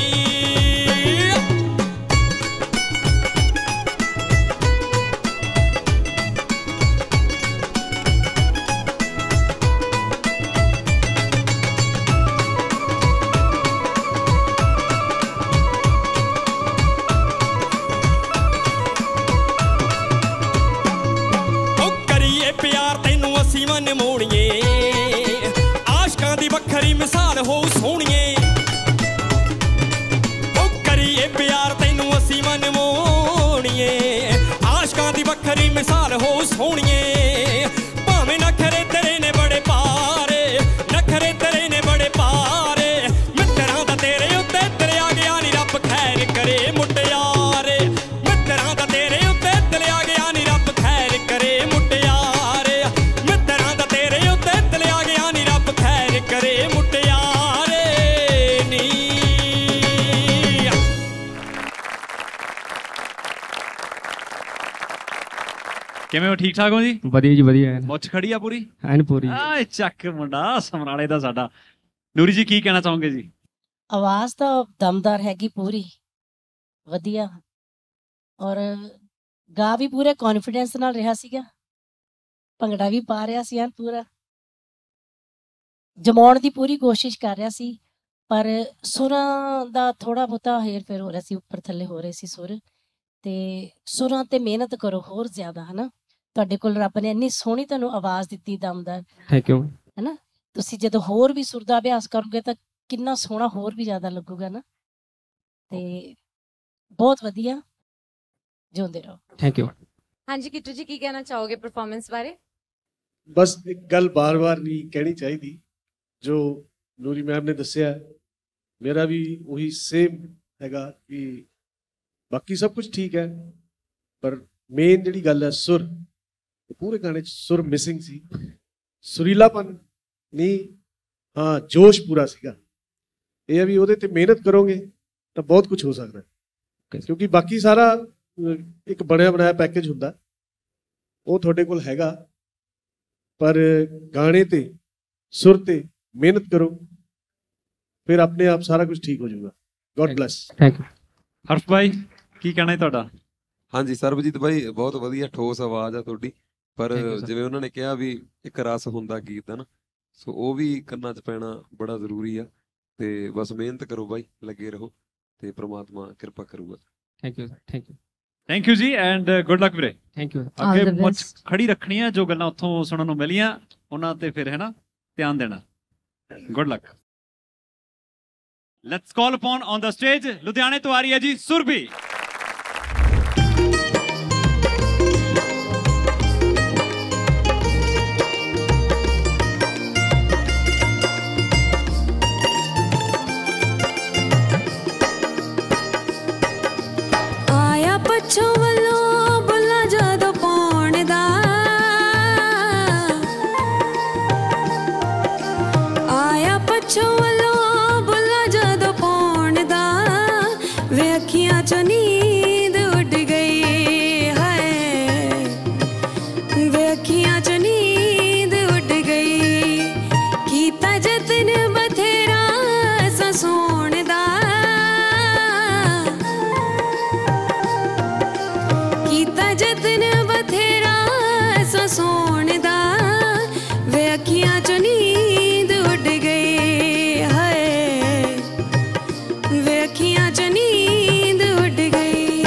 ਕਿਵੇਂ ਹੋ? ਠੀਕ ਠਾਕ ਹੋ ਜੀ? ਵਧੀਆ ਜੀ ਵਧੀਆ। ਮੁੱਛ ਖੜੀ ਆ ਪੂਰੀ? ਐਨ ਪੂਰੀ। ਆ ਚੱਕ ਮੁੰਡਾ ਸਮਰਾਲੇ ਦਾ ਸਾਡਾ। ਨੂਰੀ ਜੀ ਕੀ ਕਹਿਣਾ ਚਾਹੋਗੇ ਜੀ? ਆਵਾਜ਼ ਤਾਂ ਦਮਦਾਰ ਹੈਗੀ ਪੂਰੀ ਵਧੀਆ, ਔਰ ਗਾ ਵੀ ਪੂਰੇ ਕੌਨਫੀਡੈਂਸ ਨਾਲ ਰਿਹਾ ਸੀਗਾ, ਭੰਗੜਾ ਵੀ ਪਾ ਰਿਹਾ ਸੀ ਐਨ ਪੂਰਾ, ਜਮਾਉਣ ਦੀ ਪੂਰੀ ਕੋਸ਼ਿਸ਼ ਕਰ ਰਿਹਾ ਸੀ, ਪਰ ਸੁਰਾਂ ਦਾ ਥੋੜਾ ਬਹੁਤਾ ਹੇਰ ਫੇਰ ਹੋ ਰਿਹਾ ਸੀ, ਉੱਪਰ ਥੱਲੇ ਹੋ ਰਹੇ ਸੀ ਸੁਰ, ਤੇ ਸੁਰਾਂ ਤੇ ਮਿਹਨਤ ਕਰੋ ਹੋਰ ਜ਼ਿਆਦਾ, ਹਨਾ। ਤੁਹਾਡੇ ਕੋਲ ਰੱਬ ਨੇ ਇੰਨੀ ਸੋਹਣੀ ਤੁਹਾਨੂੰ ਆਵਾਜ਼ ਦਿੱਤੀ ਦਮਦਾਰ, ਥੈਂਕ ਯੂ, ਹਨਾ। ਤੁਸੀਂ ਜਦੋਂ ਹੋਰ ਵੀ ਸੁਰ ਦਾ ਅਭਿਆਸ ਕਰੋਗੇ ਤਾਂ ਕਿੰਨਾ ਸੋਹਣਾ ਹੋਰ ਵੀ ਜ਼ਿਆਦਾ ਲੱਗੂਗਾ ਨਾ, ਤੇ ਬਹੁਤ ਵਧੀਆ, ਜਿਉਂਦੇ ਰਹੋ। Thank you. ਹਾਂਜੀ ਕਿੱਟੂ ਜੀ ਕੀ ਕਹਿਣਾ ਚਾਹੋਗੇ ਪਰਫਾਰਮੈਂਸ ਬਾਰੇ? ਬਸ ਇੱਕ ਗੱਲ ਬਾਰ-ਬਾਰ ਨਹੀਂ ਕਹਿਣੀ ਚਾਹੀਦੀ, ਜੋ ਨੂਰੀ ਮੈਮ ਨੇ ਦੱਸਿਆ ਮੇਰਾ ਵੀ ਉਹੀ ਸੇਮ ਹੈਗਾ ਕਿ ਬਾਕੀ ਸਭ ਕੁਝ ਠੀਕ ਹੈ, ਪਰ ਮੇਨ ਜਿਹੜੀ ਗੱਲ ਹੈ ਸੁਰ, ਪੂਰੇ ਗਾਣੇ 'ਚ ਸੁਰ ਮਿਸਿੰਗ ਸੀ, ਸੁਰੀਲਾਪਨ ਨਹੀਂ, ਹਾਂ ਜੋਸ਼ ਪੂਰਾ ਸੀਗਾ। ਇਹ ਹੈ ਵੀ ਉਹਦੇ ਤੇ ਮਿਹਨਤ ਕਰੋਗੇ ਤਾਂ ਬਹੁਤ ਕੁਝ ਹੋ ਸਕਦਾ, ਕਿਉਂਕਿ ਬਾਕੀ ਸਾਰਾ ਇੱਕ ਬਣਿਆ ਬਣਾਇਆ ਪੈਕੇਜ ਹੁੰਦਾ, ਉਹ ਤੁਹਾਡੇ ਕੋਲ ਹੈਗਾ, ਪਰ ਗਾਣੇ ਤੇ ਸੁਰ ਤੇ ਮਿਹਨਤ ਕਰੋ, ਫਿਰ ਆਪਣੇ ਆਪ ਸਾਰਾ ਕੁਝ ਠੀਕ ਹੋ ਜਾਊਗਾ। God bless. Thank you. Haraf ਭਾਈ ਕੀ ਕਹਿਣਾ ਹੈ ਤੁਹਾਡਾ? ਹਾਂਜੀ ਸਰਬਜੀਤ ਭਾਈ ਬਹੁਤ ਵਧੀਆ ਠੋਸ ਆਵਾਜ਼ ਆ ਤੁਹਾਡੀ, ਪਰ ਜਿਵੇਂ ਉਹਨਾਂ ਨੇ ਕਿਹਾ ਵੀ ਇੱਕ ਰਸ ਹੁੰਦਾ ਗੀਤ ਦਾ ਨਾ, ਸੋ ਉਹ ਵੀ ਕੰਨਾਂ 'ਚ ਪੈਣਾ ਬੜਾ ਜ਼ਰੂਰੀ ਆ, ਤੇ ਬਸ ਮਿਹਨਤ ਕਰੋ ਬਾਈ, ਲੱਗੇ ਰਹੋ ਤੇ ਪ੍ਰਮਾਤਮਾ ਕਿਰਪਾ ਕਰੂਗਾ। Thank you thank you thank you ਜੀ ਐਂਡ ਗੁੱਡ ਲੱਕ ਵੀਰੇ। Thank you. ਅੱਗੇ ਮੁੱਛ ਖੜੀ ਰੱਖਣੀ ਹੈ, ਜੋ ਗੱਲਾਂ ਉੱਥੋਂ ਸੁਣਨ ਨੂੰ ਮਿਲੀਆਂ ਉਹਨਾਂ ਤੇ ਫਿਰ ਹੈ ਨਾ ਧਿਆਨ ਦੇਣਾ। Good luck. Let's call upon on the stage, ਲੁਧਿਆਣੇ ਤੋਂ ਆ ਰਹੀ ਹੈ ਜੀ ਸੁਰਭੀ। ਆਇਆ ਪੱਛੋਂ ਵੱਲੋਂ ਬੁੱਲਾ ਜਦੋਂ ਪਾਉਣ ਦਾ, ਆਇਆ ਪੱਛੋਂ ਵੱਲੋਂ ਬੁੱਲਾ ਜਦੋਂ ਪਾਉਣ ਦਾ, ਵੇ ਅੱਖੀਆਂ ਚੋਂ ਨੀਂਦ ਉੱਡ ਗਈ ਹਾਏ, ਵੇ ਅੱਖੀਆਂ ਚੋਂ ਨੀਂਦ ਉੱਡ ਗਈ, ਕੀਤਾ ਜਤਨ ਬਥੇਰਾ ਸਸੋਣ ਦਾ, ਕੀਤਾ ਜਤਨ ਬਥੇਰਾ ਸਸੋਣ ਦਾ, ਵੇ ਅੱਖੀਆਂ ਚੋਂ ਨੀਂਦ ਉੱਡ ਗਈ ਹਾਏ, ਵੇ ਅੱਖੀਆਂ ਚੋਂ ਨੀਂਦ ਉੱਡ ਗਈ।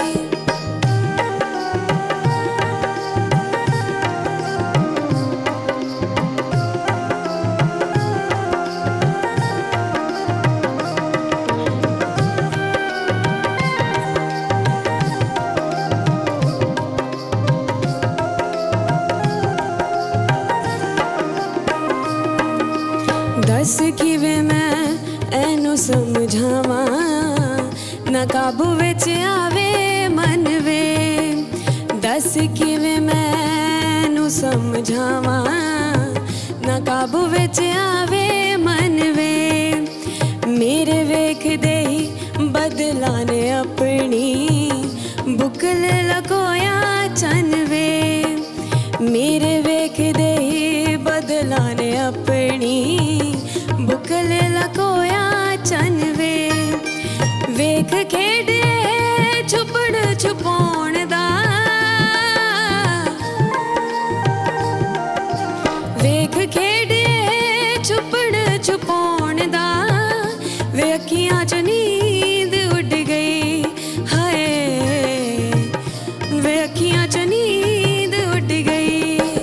ਦੱਸ ਕਿਵੇਂ ਮੈਂ ਇਹਨੂੰ ਸਮਝਾਵਾਂ, ਨਾ ਕਾਬੂ ਵਿੱਚ ਆਵੇ ਮਨ ਵੇ, ਦੱਸ ਕਿਵੇਂ ਮੈਂ ਇਹਨੂੰ ਸਮਝਾਵਾਂ, ਨਾ ਕਾਬੂ ਵਿੱਚ ਆਵੇ ਮਨ ਵੇ, ਮੇਰੇ ਵੇਖਦੇ ਹੀ ਬਦਲਾਂ ਨੇ ਆਪਣੀ ਬੁਕਲ ਲਕੋਇਆ ਚੰਨ ਵੇ, ਮੇਰੇ ਵੇਖਦੇ ਹੀ ਬਦਲਾਂ ਨੇ ਆਪਣੀ ਬੁਕਲ ਲਕੋਇਆ ਚੰਨ ਵੇ, ਵੇਖ ਖੇਡੇ ਛੁਪੜ ਛੁਪਾਉਣ ਦਾ, ਵੇਖ ਖੇਡੇ ਛੁਪੜ ਛੁਪਾਉਣ ਦਾ, ਵੇ ਅੱਖੀਆਂ 'ਚ ਨੀਂਦ ਉੱਡ ਗਈ ਹਾਏ, ਵੇ ਅੱਖੀਆਂ 'ਚ ਨੀਂਦ ਉੱਡ ਗਈ।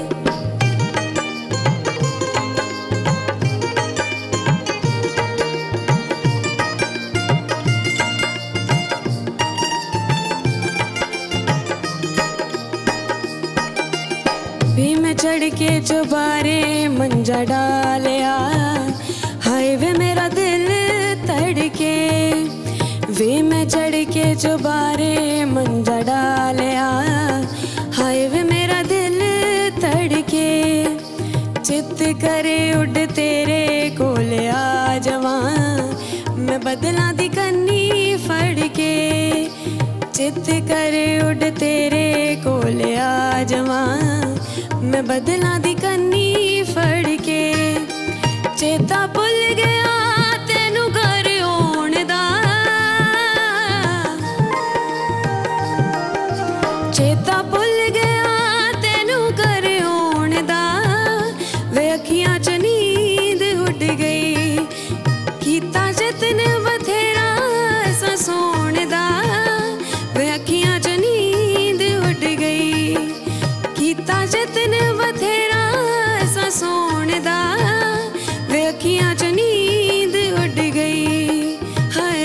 भी मैं चढ़ के चुबारे मंजा डालिया, हाय वे मेरा दिल तड़के, वे मैं चढ़ के चुबारे मंजा डालिया, हाय वे मेरा दिल तड़के, चित करे उड़ तेरे कोल आ जावां, मैं बदलां दी कन्नी फड़ के, चित करे उड़ तेरे कोल आ जावां मैं बदलां दी कन्नी फड़ के चेता भुल गया तेनू घर आउण दा चेता भुल गया तेनू घर आउण दा वे अखियां च नींद उड़ गई कीता जतन बथेरा सा सोण दा वे अखियां च नींद उड़ गई कीता जतन बथेरा सा सोण दा वे अखियां च नींद उड़ गई हाय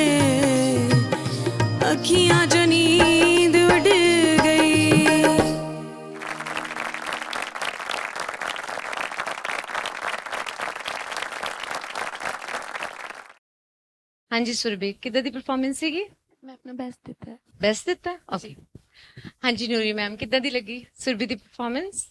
अखियां च नींद उड़ गई। हाँ जी सुरभि किदा दी परफॉर्मेंस सीगी? मैं अपना बेस्ट दिता है। बेस्ट दिता? ओके। हाँ जी नूरी मैम किदा दी लगी सुरभि दी परफॉर्मेंस?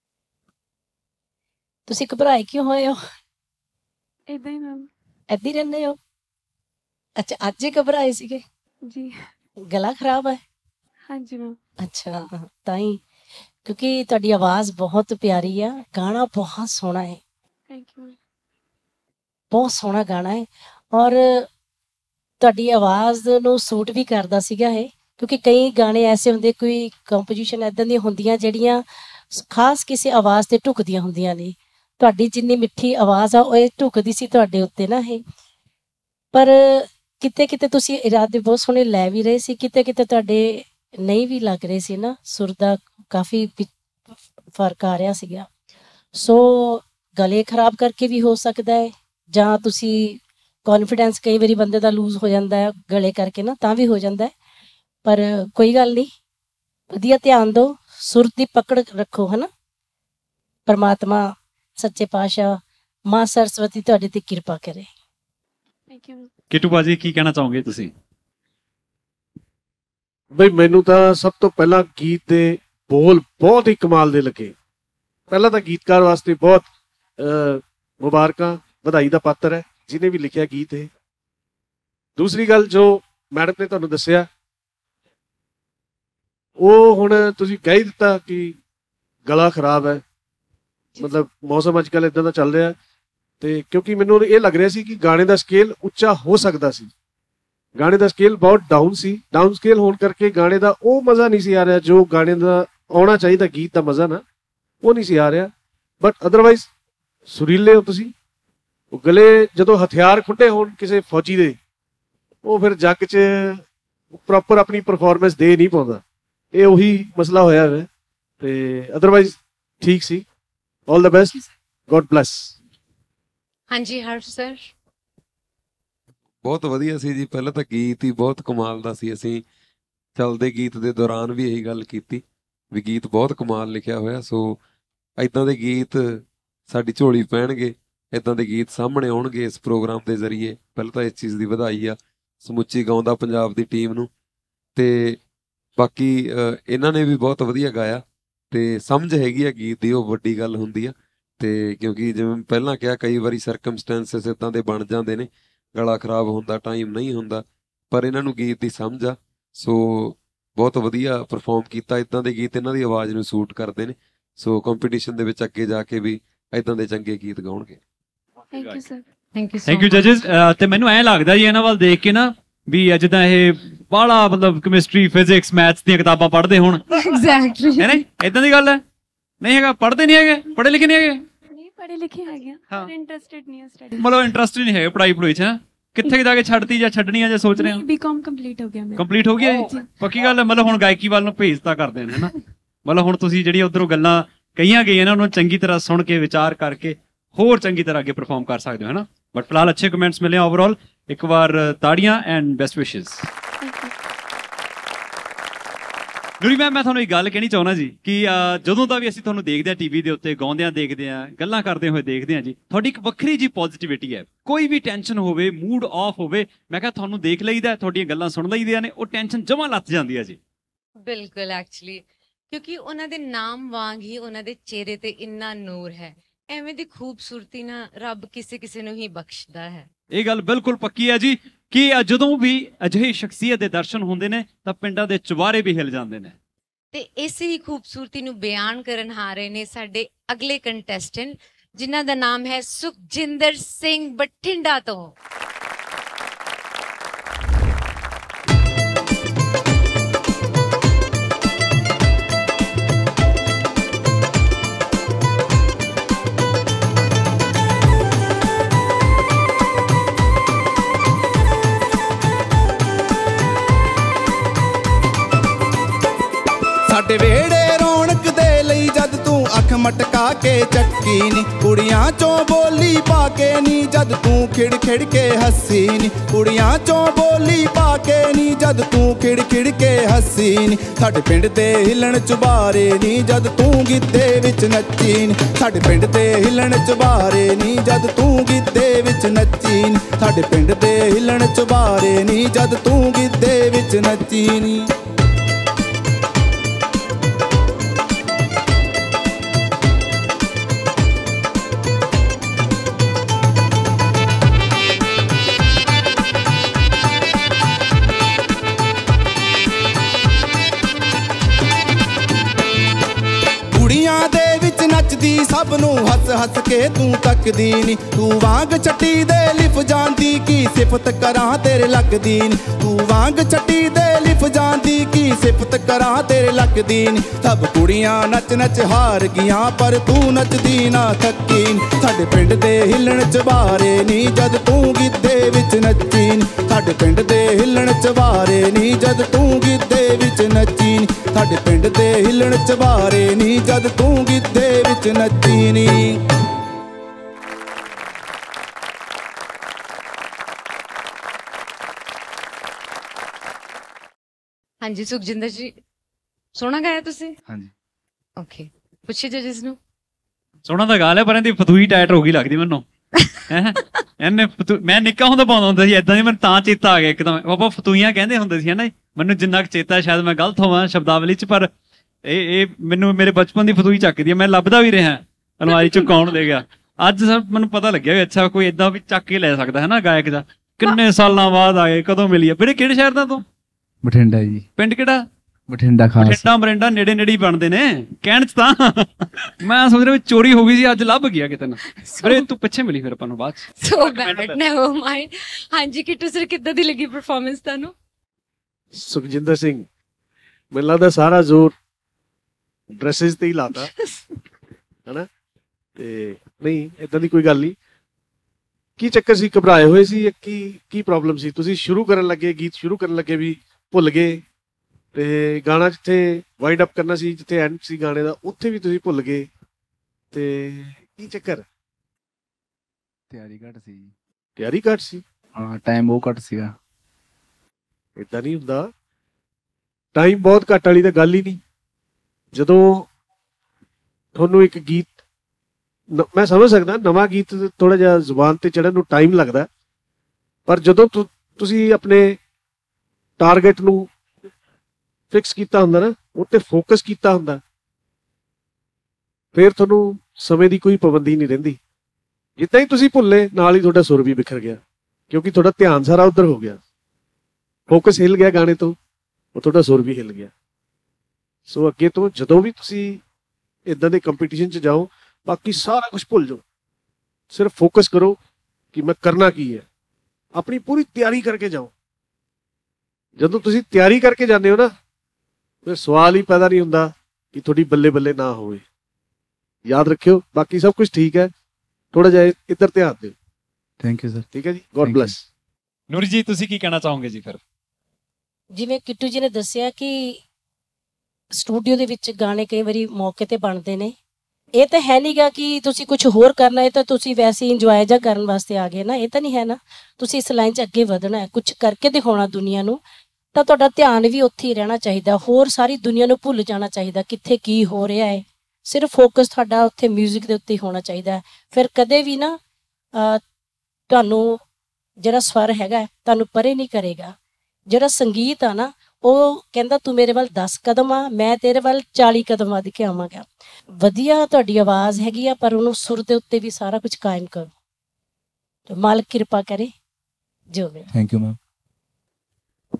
ਤੁਸੀਂ ਘਬਰਾਏ ਕਿਉਂ ਹੋਏ ਹੋ? इदा ही मैम। ਏਦਾਂ ਹੀ ਰਹਿੰਦੇ ਹੋ? ਅੱਛਾ ਅੱਜ ਹੀ ਘਬਰਾਏ ਸੀਗੇ? जी ਗਲਾ ਖਰਾਬ ਹੈ? हाँ जी मैम। ਅੱਛਾ ਤਾਂ ਹੀ ਕਿਉਂਕਿ ਤੁਹਾਡੀ ਆਵਾਜ਼ ਬਹੁਤ ਪਿਆਰੀ ਆ ਗਾਣਾ ਬਹੁਤ ਸੋਹਣਾ ਹੈ थैंक यू मैम। ਬਹੁਤ ਸੋਹਣਾ ਗਾਣਾ ਹੈ ਔਰ ਤੁਹਾਡੀ ਆਵਾਜ਼ ਨੂੰ ਸੂਟ ਵੀ ਕਰਦਾ ਸੀਗਾ ਇਹ ਕਿਉਂਕਿ ਕਈ ਗਾਣੇ ਐਸੇ ਹੁੰਦੇ ਕੋਈ ਕੰਪੋਜੀਸ਼ਨ ਐਦਾਂ ਦੀਆਂ ਹੁੰਦੀਆਂ ਜਿਹੜੀਆਂ ਖਾਸ ਕਿਸੇ ਆਵਾਜ਼ ਤੇ ਢੁਕਦੀਆਂ ਹੁੰਦੀਆਂ ਨੇ ਤੁਹਾਡੀ ਜਿੰਨੀ ਮਿੱਠੀ ਆਵਾਜ਼ ਆ ਉਹ ਇਹ ਢੁਕਦੀ ਸੀ ਤੁਹਾਡੇ ਉੱਤੇ ਨਾ ਇਹ ਪਰ ਕਿਤੇ ਕਿਤੇ ਤੁਸੀਂ ਇਰਾਦੇ ਬਹੁਤ ਸੋਹਣੇ ਲੈ ਵੀ ਰਹੇ ਸੀ ਕਿਤੇ ਕਿਤੇ ਤੁਹਾਡੇ ਨਹੀਂ ਵੀ ਲੱਗ ਰਹੇ ਸੀ ਨਾ ਸੁਰ ਦਾ ਕਾਫੀ ਫਰਕ ਆ ਰਿਹਾ ਸੀਗਾ ਸੋ ਗਲੇ ਖਰਾਬ ਕਰਕੇ ਵੀ ਹੋ ਸਕਦਾ ਹੈ ਜਾਂ ਤੁਸੀਂ ਕੌਨਫੀਡੈਂਸ ਕਈ ਵਾਰੀ ਬੰਦੇ ਦਾ ਲੂਜ਼ ਹੋ ਜਾਂਦਾ ਹੈ ਗਲੇ ਕਰਕੇ ਨਾ ਤਾਂ ਵੀ ਹੋ ਜਾਂਦਾ ਹੈ ਪਰ ਕੋਈ ਗੱਲ ਨਹੀਂ ਵਧੀਆ ਧਿਆਨ ਦਿਓ ਸੁਰ ਦੀ ਪਕੜ ਰੱਖੋ ਹੈ ਨਾ ਪਰਮਾਤਮਾ ਸੱਚੇ ਪਾਤਸ਼ਾਹ ਮਾਂ ਸਰਸਵਤੀ ਤੁਹਾਡੇ ਤੇ ਕਿਰਪਾ ਕਰੇ। Thank you ma'am. ਕਿਟੂ ਬਾਜੀ ਕੀ ਕਹਿਣਾ ਚਾਹੋਗੇ ਤੁਸੀਂ? ਬਈ ਮੈਨੂੰ ਤਾਂ ਸਭ ਤੋਂ ਪਹਿਲਾਂ ਗੀਤ ਦੇ ਬੋਲ ਬਹੁਤ ਹੀ ਕਮਾਲ ਦੇ ਲੱਗੇ ਪਹਿਲਾਂ ਤਾਂ ਗੀਤਕਾਰ ਵਾਸਤੇ ਬਹੁਤ ਮੁਬਾਰਕਾਂ ਵਧਾਈ ਦਾ ਪਾਤਰ ਹੈ ਜਿਹਨੇ ਵੀ ਲਿਖਿਆ ਗੀਤ ਇਹ ਦੂਸਰੀ ਗੱਲ ਜੋ ਮੈਡਮ ਨੇ ਤੁਹਾਨੂੰ ਦੱਸਿਆ ਉਹ ਹੁਣ ਤੁਸੀਂ ਕਹਿ ਹੀ ਦਿੱਤਾ ਕਿ ਗਲਾ ਖਰਾਬ ਹੈ ਮਤਲਬ ਮੌਸਮ ਅੱਜ ਕੱਲ੍ਹ ਇੱਦਾਂ ਦਾ ਚੱਲ ਰਿਹਾ ਤੇ ਕਿਉਂਕਿ ਮੈਨੂੰ ਇਹ ਲੱਗ ਰਿਹਾ ਸੀ ਕਿ ਗਾਣੇ ਦਾ ਸਕੇਲ ਉੱਚਾ ਹੋ ਸਕਦਾ ਸੀ ਗਾਣੇ ਦਾ ਸਕੇਲ ਬਹੁਤ ਡਾਊਨ ਸੀ ਡਾਊਨ ਸਕੇਲ ਹੋਣ ਕਰਕੇ ਗਾਣੇ ਦਾ ਉਹ ਮਜ਼ਾ ਨਹੀਂ ਸੀ ਆ ਰਿਹਾ ਜੋ ਗਾਣੇ ਦਾ ਆਉਣਾ ਚਾਹੀਦਾ ਗੀਤ ਦਾ ਮਜ਼ਾ ਨਾ ਉਹ ਨਹੀਂ ਸੀ ਆ ਰਿਹਾ ਬਟ ਅਦਰਵਾਈਜ਼ ਸੁਰੀਲੇ ਹੋ ਤੁਸੀਂ ਉਹ ਗਲੇ ਜਦੋਂ ਹਥਿਆਰ ਖੁੱਡੇ ਹੋਣ ਕਿਸੇ ਫੌਜੀ ਦੇ ਉਹ ਫਿਰ ਜੱਗ 'ਚ ਪ੍ਰੋਪਰ ਆਪਣੀ ਪਰਫਾਰਮੈਂਸ ਦੇ ਨਹੀਂ ਪਾਉਂਦਾ ਇਹ ਉਹੀ ਮਸਲਾ ਹੋਇਆ ਹੈ ਤੇ ਅਦਰਵਾਈਜ਼ ਠੀਕ ਸੀ all the best God bless. ਹਾਂਜੀ ਹਰਸ਼ ਸਰ ਬਹੁਤ ਵਧੀਆ ਸੀ ਜੀ ਪਹਿਲਾਂ ਤਾਂ ਗੀਤ ਹੀ ਬਹੁਤ ਕਮਾਲ ਦਾ ਸੀ ਅਸੀਂ ਚੱਲਦੇ ਗੀਤ ਦੇ ਦੌਰਾਨ ਵੀ ਇਹੀ ਗੱਲ ਕੀਤੀ ਵੀ ਗੀਤ ਬਹੁਤ ਕਮਾਲ ਲਿਖਿਆ ਹੋਇਆ ਸੋ ਇਦਾਂ ਦੇ ਗੀਤ ਸਾਡੀ ਝੋਲੀ ਪੈਣਗੇ ਇਦਾਂ ਦੇ ਗੀਤ ਸਾਹਮਣੇ ਆਉਣਗੇ ਇਸ ਪ੍ਰੋਗਰਾਮ ਦੇ ਜ਼ਰੀਏ ਪਹਿਲਾਂ ਤਾਂ ਇਸ ਚੀਜ਼ ਦੀ ਵਧਾਈ ਆ ਸਮੁੱਚੀ ਗਾਉਂਦਾ ਪੰਜਾਬ ਦੀ ਟੀਮ ਨੂੰ ਤੇ ਬਾਕੀ ਇਹਨਾਂ ਨੇ ਵੀ ਬਹੁਤ ਵਧੀਆ ਗਾਇਆ ਤੇ ਸਮਝ ਹੈਗੀ ਆ ਗੀਤ ਦੀ ਉਹ ਵੱਡੀ ਗੱਲ ਹੁੰਦੀ ਆ ਤੇ ਕਿਉਂਕਿ ਜਿਵੇਂ ਪਹਿਲਾਂ ਕਿਹਾ ਕਈ ਵਾਰੀ ਸਰਕਮਸਟੈਂਸਸ ਇਦਾਂ ਦੇ ਬਣ ਜਾਂਦੇ ਨੇ ਗਲਾ ਖਰਾਬ ਹੁੰਦਾ ਟਾਈਮ ਨਹੀਂ ਹੁੰਦਾ ਪਰ ਇਹਨਾਂ ਨੂੰ ਗੀਤ ਦੀ ਸਮਝ ਆ ਸੋ ਬਹੁਤ ਵਧੀਆ ਪਰਫਾਰਮ ਕੀਤਾ ਇਦਾਂ ਦੇ ਗੀਤ ਇਹਨਾਂ ਦੀ ਆਵਾਜ਼ ਨੂੰ ਸੂਟ ਕਰਦੇ ਨੇ ਸੋ ਕੰਪੀਟੀਸ਼ਨ ਦੇ ਵਿੱਚ ਅੱਗੇ ਜਾ ਕੇ ਵੀ ਇਦਾਂ ਦੇ ਚੰਗੇ ਗੀਤ ਗਾਉਣਗੇ। Thank you sir. Thank you thank you ਜੱਜਸ ਤੇ ਮੈਨੂੰ ਐਂ ਲੱਗਦਾ ਜੀ ਇਹਨਾਂ ਵੱਲ ਦੇਖ ਕੇ ਨਾ ਵੀ ਜਿੱਦਾਂ ਇਹ ਬਾਹਲਾ ਮਤਲਬ ਕੈਮਿਸਟਰੀ ਫਿਜ਼ਿਕਸ ਮੈਥਸ ਦੀਆਂ ਕਿਤਾਬਾਂ ਪੜ੍ਹਦੇ ਹੋਣ ਐਗਜ਼ੈਕਟਲੀ ਹੈ ਨਹੀਂ ਇਦਾਂ ਦੀ ਗੱਲ ਹੈ ਨਹੀਂ ਹੈਗਾ ਪੜ੍ਹਦੇ ਨਹੀਂ ਹੈਗੇ ਪੜ੍ਹੇ ਲਿਖੇ ਨਹੀਂ ਹੈਗੇ ਨਹੀਂ ਪੜ੍ਹੇ ਲਿਖੇ ਹੈਗੇ ਪਰ ਇੰਟਰਸਟਿਡ ਨਹੀਂ ਹੈ ਸਟੱਡੀ ਮਤਲਬ ਇੰਟਰਸਟ ਨਹੀਂ ਹੈ ਪੜ੍ਹਾਈ ਪੜ੍ਹਾਈ 'ਚ ਹੈ ਕਿੱਥੇ ਜਾ ਕੇ ਛੱਡਤੀ ਜਾਂ ਛੱਡਣੀ ਆ ਜਾਂ ਸੋਚ ਰਹੇ ਹੋ? ਬੀਕਾਮ ਕੰਪਲੀਟ ਹੋ ਗਿਆ ਮੇਰਾ। ਕੰਪਲੀਟ ਹੋ ਗਿਆ ਜੀ ਪੱਕੀ ਗੱਲ ਹੈ ਮਤਲਬ ਹੁਣ ਗਾਇਕੀ ਵੱਲ ਨੂੰ ਭੇਜਤਾ ਕਰਦੇ ਨੇ ਹੈ ਨਾ ਮਤਲਬ ਹੁਣ ਤੁਸੀਂ ਜਿਹੜੀ ਉਧਰੋਂ ਗੱਲਾਂ ਕਹੀਆਂ ਗਈਆਂ ਨਾ ਉਹਨਾਂ ਨੂੰ ਚੰਗੀ ਤਰ੍ਹਾਂ ਸੁਣ ਕੇ ਵਿਚਾਰ ਕਰਕੇ ਹੋਰ ਚੰਗੀ ਤਰ੍ਹਾਂ ਅੱਗੇ ਪਰਫਾਰਮ ਕਰ ਸਕਦੇ ਹੋ ਹੈ ਨਾ ਬਟ ਫਿਲਹਾਲ ਅੱਛੇ ਕਮੈਂਟਸ ਮਿਲੇ ਓਵਰਆਲ ਇੱਕ ਵਾਰ ਤਾੜੀਆਂ ਐਂਡ ਬੈਸਟ ਵਿਸ਼ੇਸ। ਨੂਰੀ ਮੈਮ ਮੈਂ ਤੁਹਾਨੂੰ ਇੱਕ ਗੱਲ ਕਹਿਣੀ ਚਾਹੁੰਦਾ ਜੀ ਕਿ ਜਦੋਂ ਦਾ ਵੀ ਅਸੀਂ ਤੁਹਾਨੂੰ ਦੇਖਦੇ ਹਾਂ ਟੀਵੀ ਦੇ ਉੱਤੇ ਗਾਉਂਦਿਆਂ ਦੇਖਦੇ ਹਾਂ ਗੱਲਾਂ ਕਰਦੇ ਹੋਏ ਦੇਖਦੇ ਹਾਂ ਜੀ ਤੁਹਾਡੀ ਇੱਕ ਵੱਖਰੀ ਜੀ ਪੋਜ਼ਿਟਿਵਿਟੀ ਹੈ ਕੋਈ ਵੀ ਟੈਨਸ਼ਨ ਹੋਵੇ ਮੂਡ ਆਫ ਹੋਵੇ ਮੈਂ ਕਿਹਾ ਤੁਹਾਨੂੰ ਦੇਖ ਲਈਦਾ ਤੁਹਾਡੀਆਂ ਗੱਲਾਂ ਸੁਣ ਲਈਦੀਆਂ ਨੇ ਉਹ ਟੈਨਸ਼ਨ ਜਮਾਂ ਲੱਥ ਜਾਂਦੀ ਹੈ ਜੀ। ਬਿਲਕੁਲ ਐਕਚੁਅਲੀ ਕਿਉਂਕਿ ਉਹਨਾਂ ਦੇ ਨਾਮ ਵਾਂਗ ਹੀ ਉਹਨਾਂ ਦੇ ਚਿਹਰੇ ਤੇ ਇੰਨਾ ਨੂਰ ਹੈ ਐਵੇਂ ਦੀ ਖੂਬਸੂਰਤੀ ਨਾ ਰੱਬ ਕਿਸੇ ਕਿਸੇ ਨੂੰ ਹੀ ਬਖਸ਼ਦਾ ਹੈ। ਇਹ ਗੱਲ ਬਿਲਕੁਲ ਪੱਕੀ ਹੈ ਜੀ ਕਿ ਜਦੋਂ ਵੀ ਅਜਿਹੀ ਸ਼ਖਸੀਅਤ ਦੇ ਦਰਸ਼ਨ ਹੁੰਦੇ ਨੇ ਤਾਂ ਪਿੰਡਾਂ ਦੇ ਚੁਬਾਰੇ ਵੀ ਹਿਲ ਜਾਂਦੇ ਨੇ। ਤੇ ਇਸੇ ਹੀ ਖੂਬਸੂਰਤੀ ਨੂੰ ਬਿਆਨ ਕਰਨ ਆ ਰਹੇ ਨੇ ਸਾਡੇ ਅਗਲੇ ਕੰਟੈਸਟੈਂਟ, ਜਿਨ੍ਹਾਂ ਦਾ ਨਾਮ ਹੈ ਸੁਖਜਿੰਦਰ ਸਿੰਘ ਬਠਿੰਡਾ ਤੋਂ। ਸਾਡੇ ਵੇੜੇ ਰੌਣਕ ਦੇ ਲਈ ਜਦ ਤੂੰ ਅੱਖ ਮਟਕਾ ਕੇ ਚੱਕੀ ਨੀ, ਕੁੜੀਆਂ ਚੋਂ ਬੋਲੀ ਪਾ ਕੇ ਨੀ ਜਦ ਤੂੰ ਖਿੜ ਖਿੜ ਕੇ ਹੱਸੀ ਨੀ, ਕੁੜੀਆਂ ਚੋਂ ਬੋਲੀ ਪਾ ਕੇ ਨੀ ਜਦ ਤੂੰ ਖਿੜ ਖਿੜ ਕੇ ਹੱਸੀ ਨੀ। ਸਾਡੇ ਪਿੰਡ ਦੇ ਹਿੱਲਣ ਚੁਬਾਰੇ ਨੀ ਜਦ ਤੂੰ ਗਿੱਧੇ ਵਿੱਚ ਨੱਚੀ ਨੀ, ਸਾਡੇ ਪਿੰਡ ਦੇ ਹਿੱਲਣ ਚੁਬਾਰੇ ਨੀ ਜਦ ਤੂੰ ਗਿੱਧੇ ਵਿੱਚ ਨੱਚੀ ਨੀ, ਸਾਡੇ ਪਿੰਡ ਦੇ ਹਿੱਲਣ ਚੁਬਾਰੇ ਨੀ ਜਦ ਤੂੰ ਗਿੱਧੇ ਵਿੱਚ ਨੱਚੀ ਨੀ। ਕੁੜੀਆਂ ਦੇ ਵਿੱਚ ਨੱਚਦੀ ਸਭ ਨੂੰ ਹੱਸ ਹੱਸ ਕੇ ਤੂੰ ਤੱਕਦੀ ਨੀ, ਤੂੰ ਵਾਂਗ ਛੱਟੀ ਦੇ ਲਿਫ ਜਾਂਦੀ ਕੀ ਸਿਫਤ ਕਰਾਂ ਤੇਰੇ ਲੱਗਦੀ ਨੀ, ਤੂੰ ਵਾਂਗ ਛੱਟੀ ਦੇ ਲਿਫ ਜਾਂਦੀ ਕੀ ਸਿਫਤ ਕਰਾਂ ਤੇਰੇ ਲੱਗਦੀ ਨੀ। ਸਭ ਕੁੜੀਆਂ ਨੱਚ ਨੱਚ ਹਾਰ ਗਈਆਂ ਪਰ ਤੂੰ ਨੱਚਦੀ ਨਾ ਥੱਕੀ ਨੀ, ਸਾਡੇ ਪਿੰਡ ਦੇ ਹਿੱਲਣ ਚਬਾਰੇ ਨੀ ਜਦ ਤੂੰ ਗਿੱਧੇ ਵਿੱਚ ਨੱਚੀ ਨੀ, ਸਾਡੇ ਪਿੰਡ ਦੇ ਹਿੱਲਣ ਚਬਾਰੇ ਨੀ ਜਦ ਤੂੰ ਗਿੱਧੇ ਵਿੱਚ ਨੱਚੀ ਨੀ, ਸਾਡੇ ਪਿੰਡ ਦੇ ਹਿੱਲਣ ਚਬਾਰੇ ਨੀ ਜਦ ਤੂੰ ਗਿੱਧੇ ਵਿੱਚ ਨੱਚੀ ਨੀ। ਹਾਂਜੀ ਸੁਖਜਿੰਦਰ ਜੀ, ਸੋਹਣਾ ਗਾਇਆ ਤੁਸੀਂ। ਹਾਂਜੀ ਓਕੇ, ਪੁੱਛੀ ਜੱਜਸ ਨੂੰ। ਸੋਹਣਾ ਤਾਂ ਗਾ ਲਿਆ ਪਰ ਇਹਦੀ ਫਤੂਈ ਟਾਈਟ ਹੋ ਗਈ ਲੱਗਦੀ ਮੈਨੂੰ। ਹੈਂ ਇਹਨੇ ਮੈਂ ਨਿੱਕਾ ਹੁੰਦਾ ਪਾਉਂਦਾ ਹੁੰਦਾ ਸੀ ਏਦਾਂ ਦੀ, ਮੈਨੂੰ ਤਾਂ ਚੇਤਾ ਆ ਗਿਆ ਇੱਕਦਮ। ਆਪਾਂ ਫਤੂਈਆਂ ਕਹਿੰਦੇ ਹੁੰਦੇ ਸੀ ਹਨਾ, ਮੈਨੂੰ ਜਿੰਨਾ ਕੁ ਚੇਤਾ, ਸ਼ਾਇਦ ਮੈਂ ਗਲਤ ਹੋਵਾਂ ਸ਼ਬਦਾਵਲੀ ਚ, ਪਰ ਇਹ ਇਹ ਮੈਨੂੰ ਮੇਰੇ ਬਚਪਨ ਦੀ ਫਤੂਈ ਚੱਕਦੀ ਹੈ। ਮੈਂ ਲੱਭਦਾ ਵੀ ਰਿਹਾ ਅਲਮਾਰੀ ਚੋਂ ਕੌਣ ਦੇ ਗਿਆ, ਅੱਜ ਸਭ ਮੈਨੂੰ ਪਤਾ ਲੱਗਿਆ ਵੀ ਅੱਛਾ ਕੋਈ ਏਦਾਂ ਵੀ ਚੱਕ ਕੇ ਲੈ ਸਕਦਾ ਹੈ ਨਾ ਗਾਇਕ ਦਾ। ਕਿੰਨੇ ਸਾਲਾਂ ਬਾਅਦ ਆਏ, ਕਦੋਂ ਮਿਲੀ ਆ? ਵੀਰੇ ਕਿਹੜੇ ਸ਼ਹਿਰ ਦਾ ਤੂੰ? ਬਠਿੰਡਾ ਜੀ। ਪਿੰਡ ਕਿਹੜਾ? ਬਠਿੰਡਾ ਖਾਸ। ਬਠਿੰਡਾ ਮਰਿੰਡਾ ਨੇੜੇ ਨੇੜੇ ਹੀ ਬਣਦੇ ਨੇ ਕਹਿਣ ਚ ਤਾਂ। ਮੈਂ ਸੋਚ ਰਿਹਾ ਵੀ ਚੋਰੀ ਹੋ ਗਈ ਸੀ, ਅੱਜ ਲੱਭ ਗਿਆ ਕਿਤੇ ਨਾ। ਵੀਰੇ ਤੂੰ ਪਿੱਛੇ ਮਿਲੀ ਫਿਰ ਆਪਾਂ ਨੂੰ ਬਾਅਦ ਚ। So bad, never mind. ਹਾਂਜੀ ਕਿੱਟੂ ਸਰ, ਕਿੱਦਾਂ ਦੀ ਲੱਗੀ ਪਰਫਾਰਮੈਂਸ ਤੁਹਾਨੂੰ? ਸੁਖਜਿੰਦਰ ਸਿੰਘ, ਮੈਨੂੰ ਲੱਗਦਾ ਸਾਰਾ ਜ਼ੋਰ ਡਰੈਸਿਸ ਤੇ ਹੀ ਲਾਤਾ ਹਨਾ। ਤੇ ਨਹੀਂ ਏਦਾਂ ਦੀ ਕੋਈ ਗੱਲ ਨਹੀਂ। ਕੀ ਚੱਕਰ ਸੀ, ਘਬਰਾਏ ਹੋਏ ਸੀ, ਕੀ ਕੀ ਪ੍ਰੋਬਲਮ ਸੀ? ਤੁਸੀਂ ਸ਼ੁਰੂ ਕਰਨ ਲੱਗੇ, ਗੀਤ ਸ਼ੁਰੂ ਕਰਨ ਲੱਗੇ ਵੀ ਭੁੱਲ ਗਏ, ਤੇ ਗਾਣਾ ਜਿੱਥੇ ਵਾਈਡ ਅਪ ਕਰਨਾ ਸੀ, ਜਿੱਥੇ ਐਂਡ ਸੀ ਗਾਣੇ ਦਾ, ਉੱਥੇ ਵੀ ਤੁਸੀਂ ਭੁੱਲ ਗਏ, ਤੇ ਕੀ ਚੱਕਰ? ਤਿਆਰੀ ਘੱਟ ਸੀ। ਤਿਆਰੀ ਘੱਟ ਸੀ? ਹਾਂ, ਟਾਈਮ ਬਹੁਤ ਘੱਟ ਸੀਗਾ। ਏਦਾਂ ਨਹੀਂ ਹੁੰਦਾ, ਟਾਈਮ ਬਹੁਤ ਘੱਟ ਵਾਲੀ ਤਾਂ ਗੱਲ ਹੀ ਨਹੀਂ। ਜਦੋਂ ਤੁਹਾਨੂੰ ਇੱਕ ਗੀਤ, ਮੈਂ ਸਮਝ ਸਕਦਾ ਨਵਾਂ ਗੀਤ ਥੋੜਾ ਜਿਹਾ ਜ਼ੁਬਾਨ ਤੇ ਚੜ੍ਹਨ ਨੂੰ ਟਾਈਮ ਲੱਗਦਾ, ਪਰ ਜਦੋਂ ਤੁਸੀਂ ਆਪਣੇ ਟਾਰਗੇਟ ਨੂੰ ਫਿਕਸ ਕੀਤਾ ਹੁੰਦਾ ਨਾ, ਉਹ ਤੇ ਫੋਕਸ ਕੀਤਾ ਹੁੰਦਾ, ਫਿਰ ਤੁਹਾਨੂੰ ਸਮੇਂ ਦੀ ਕੋਈ ਪਾਬੰਦੀ ਨਹੀਂ ਰਹਿੰਦੀ। ਜਿੱਦਾਂ ਹੀ ਤੁਸੀਂ ਭੁੱਲੇ, ਨਾਲ ਹੀ ਤੁਹਾਡਾ ਸੁਰ ਵੀ ਬਿਖਰ ਗਿਆ, ਕਿਉਂਕਿ ਤੁਹਾਡਾ ਧਿਆਨ ਸਾਰਾ ਉੱਧਰ ਹੋ ਗਿਆ, ਫੋਕਸ ਹਿੱਲ ਗਿਆ ਗਾਣੇ ਤੋਂ, ਉਹ ਤੁਹਾਡਾ ਸੁਰ ਵੀ ਹਿੱਲ ਗਿਆ। ਸੋ ਅੱਗੇ ਤੋਂ ਜਦੋਂ ਵੀ ਤੁਸੀਂ ਇਦਾਂ ਦੇ ਕੰਪੀਟੀਸ਼ਨ 'ਚ ਜਾਓ, ਬਾਕੀ ਸਾਰਾ ਕੁਝ ਭੁੱਲ ਜਾਓ, ਸਿਰਫ ਫੋਕਸ ਕਰੋ ਕਿ ਮੈਂ ਕਰਨਾ ਕੀ ਹੈ। ਆਪਣੀ ਪੂਰੀ ਤਿਆਰੀ ਕਰਕੇ ਜਾਓ। ਜਦੋਂ ਤੁਸੀਂ ਤਿਆਰੀ ਕਰਕੇ ਜਾਂਦੇ ਹੋ ਨਾ, ਫਿਰ ਸਵਾਲ ਹੀ ਪੈਦਾ ਨਹੀਂ ਹੁੰਦਾ ਕਿ ਤੁਹਾਡੀ ਬੱਲੇ ਬੱਲੇ ਨਾ ਹੋਵੇ। ਯਾਦ ਰੱਖਿਓ, ਬਾਕੀ ਸਭ ਕੁਝ ਠੀਕ ਹੈ, ਥੋੜਾ ਜਿਹਾ ਇੱਧਰ ਧਿਆਨ ਦਿਓ। Thank you sir. ਠੀਕ ਹੈ ਜੀ, ਗੋਡ ਬਲੈਸ। ਨੂਰੀ ਜੀ, ਤੁਸੀਂ ਕੀ ਕਹਿਣਾ ਚਾਹੋਗੇ ਜੀ? ਫਿਰ ਜਿਵੇਂ ਕਿੱਟੂ ਜੀ ਨੇ ਦੱਸਿਆ ਕਿ ਸਟੂਡੀਓ ਦੇ ਵਿੱਚ ਗਾਣੇ ਕਈ ਵਾਰੀ ਮੌਕੇ ਤੇ ਬਣਦੇ ਨੇ, ਇਹ ਤਾਂ ਹੈ ਨਹੀਂਗਾ ਕਿ ਤੁਸੀਂ ਕੁਝ ਹੋਰ ਕਰਨਾ ਹੈ ਤਾਂ ਤੁਸੀਂ ਵੈਸੇ ਇੰਜੋਏ ਜਾਂ ਕਰਨ ਵਾਸਤੇ ਆ ਗਏ ਨਾ, ਇਹ ਤਾਂ ਨਹੀਂ ਹੈ ਨਾ। ਤੁਸੀਂ ਇਸ ਲਾਈਨ 'ਚ ਅੱਗੇ ਵਧਣਾ ਹੈ, ਕੁਝ ਕਰਕੇ ਦਿਖਾਉਣਾ ਦੁਨੀਆ ਨੂੰ, ਤਾਂ ਤੁਹਾਡਾ ਧਿਆਨ ਵੀ ਉੱਥੇ ਹੀ ਰਹਿਣਾ ਚਾਹੀਦਾ। ਹੋਰ ਸਾਰੀ ਦੁਨੀਆ ਨੂੰ ਭੁੱਲ ਜਾਣਾ ਚਾਹੀਦਾ ਕਿੱਥੇ ਕੀ ਹੋ ਰਿਹਾ ਹੈ, ਸਿਰਫ ਫੋਕਸ ਤੁਹਾਡਾ ਉੱਥੇ ਮਿਊਜ਼ਿਕ ਦੇ ਉੱਤੇ ਹੋਣਾ ਚਾਹੀਦਾ। ਫਿਰ ਕਦੇ ਵੀ ਨਾ ਤੁਹਾਨੂੰ ਜਿਹੜਾ ਸਵਰ ਹੈਗਾ ਤੁਹਾਨੂੰ ਪਰੇ ਨਹੀਂ ਕਰੇਗਾ। ਜਿਹੜਾ ਸੰਗੀਤ ਆ ਨਾ, ਉਹ ਕਹਿੰਦਾ ਤੂੰ ਮੇਰੇ ਵੱਲ ਦਸ ਕਦਮ ਆ, ਮੈਂ ਤੇਰੇ ਵੱਲ ਚਾਲੀ ਕਦਮ ਵੱਧ ਕੇ ਆਵਾਂਗਾ। ਵਧੀਆ ਤੁਹਾਡੀ ਆਵਾਜ਼ ਹੈਗੀ ਆ, ਪਰ ਉਹਨੂੰ ਸੁਰ ਦੇ ਉੱਤੇ ਵੀ ਸਾਰਾ ਕੁਝ ਕਾਇਮ ਕਰੋ। ਮਾਲਕ ਕਿਰਪਾ ਕਰੇ ਜੋ ਵੀ। Thank you ma'am.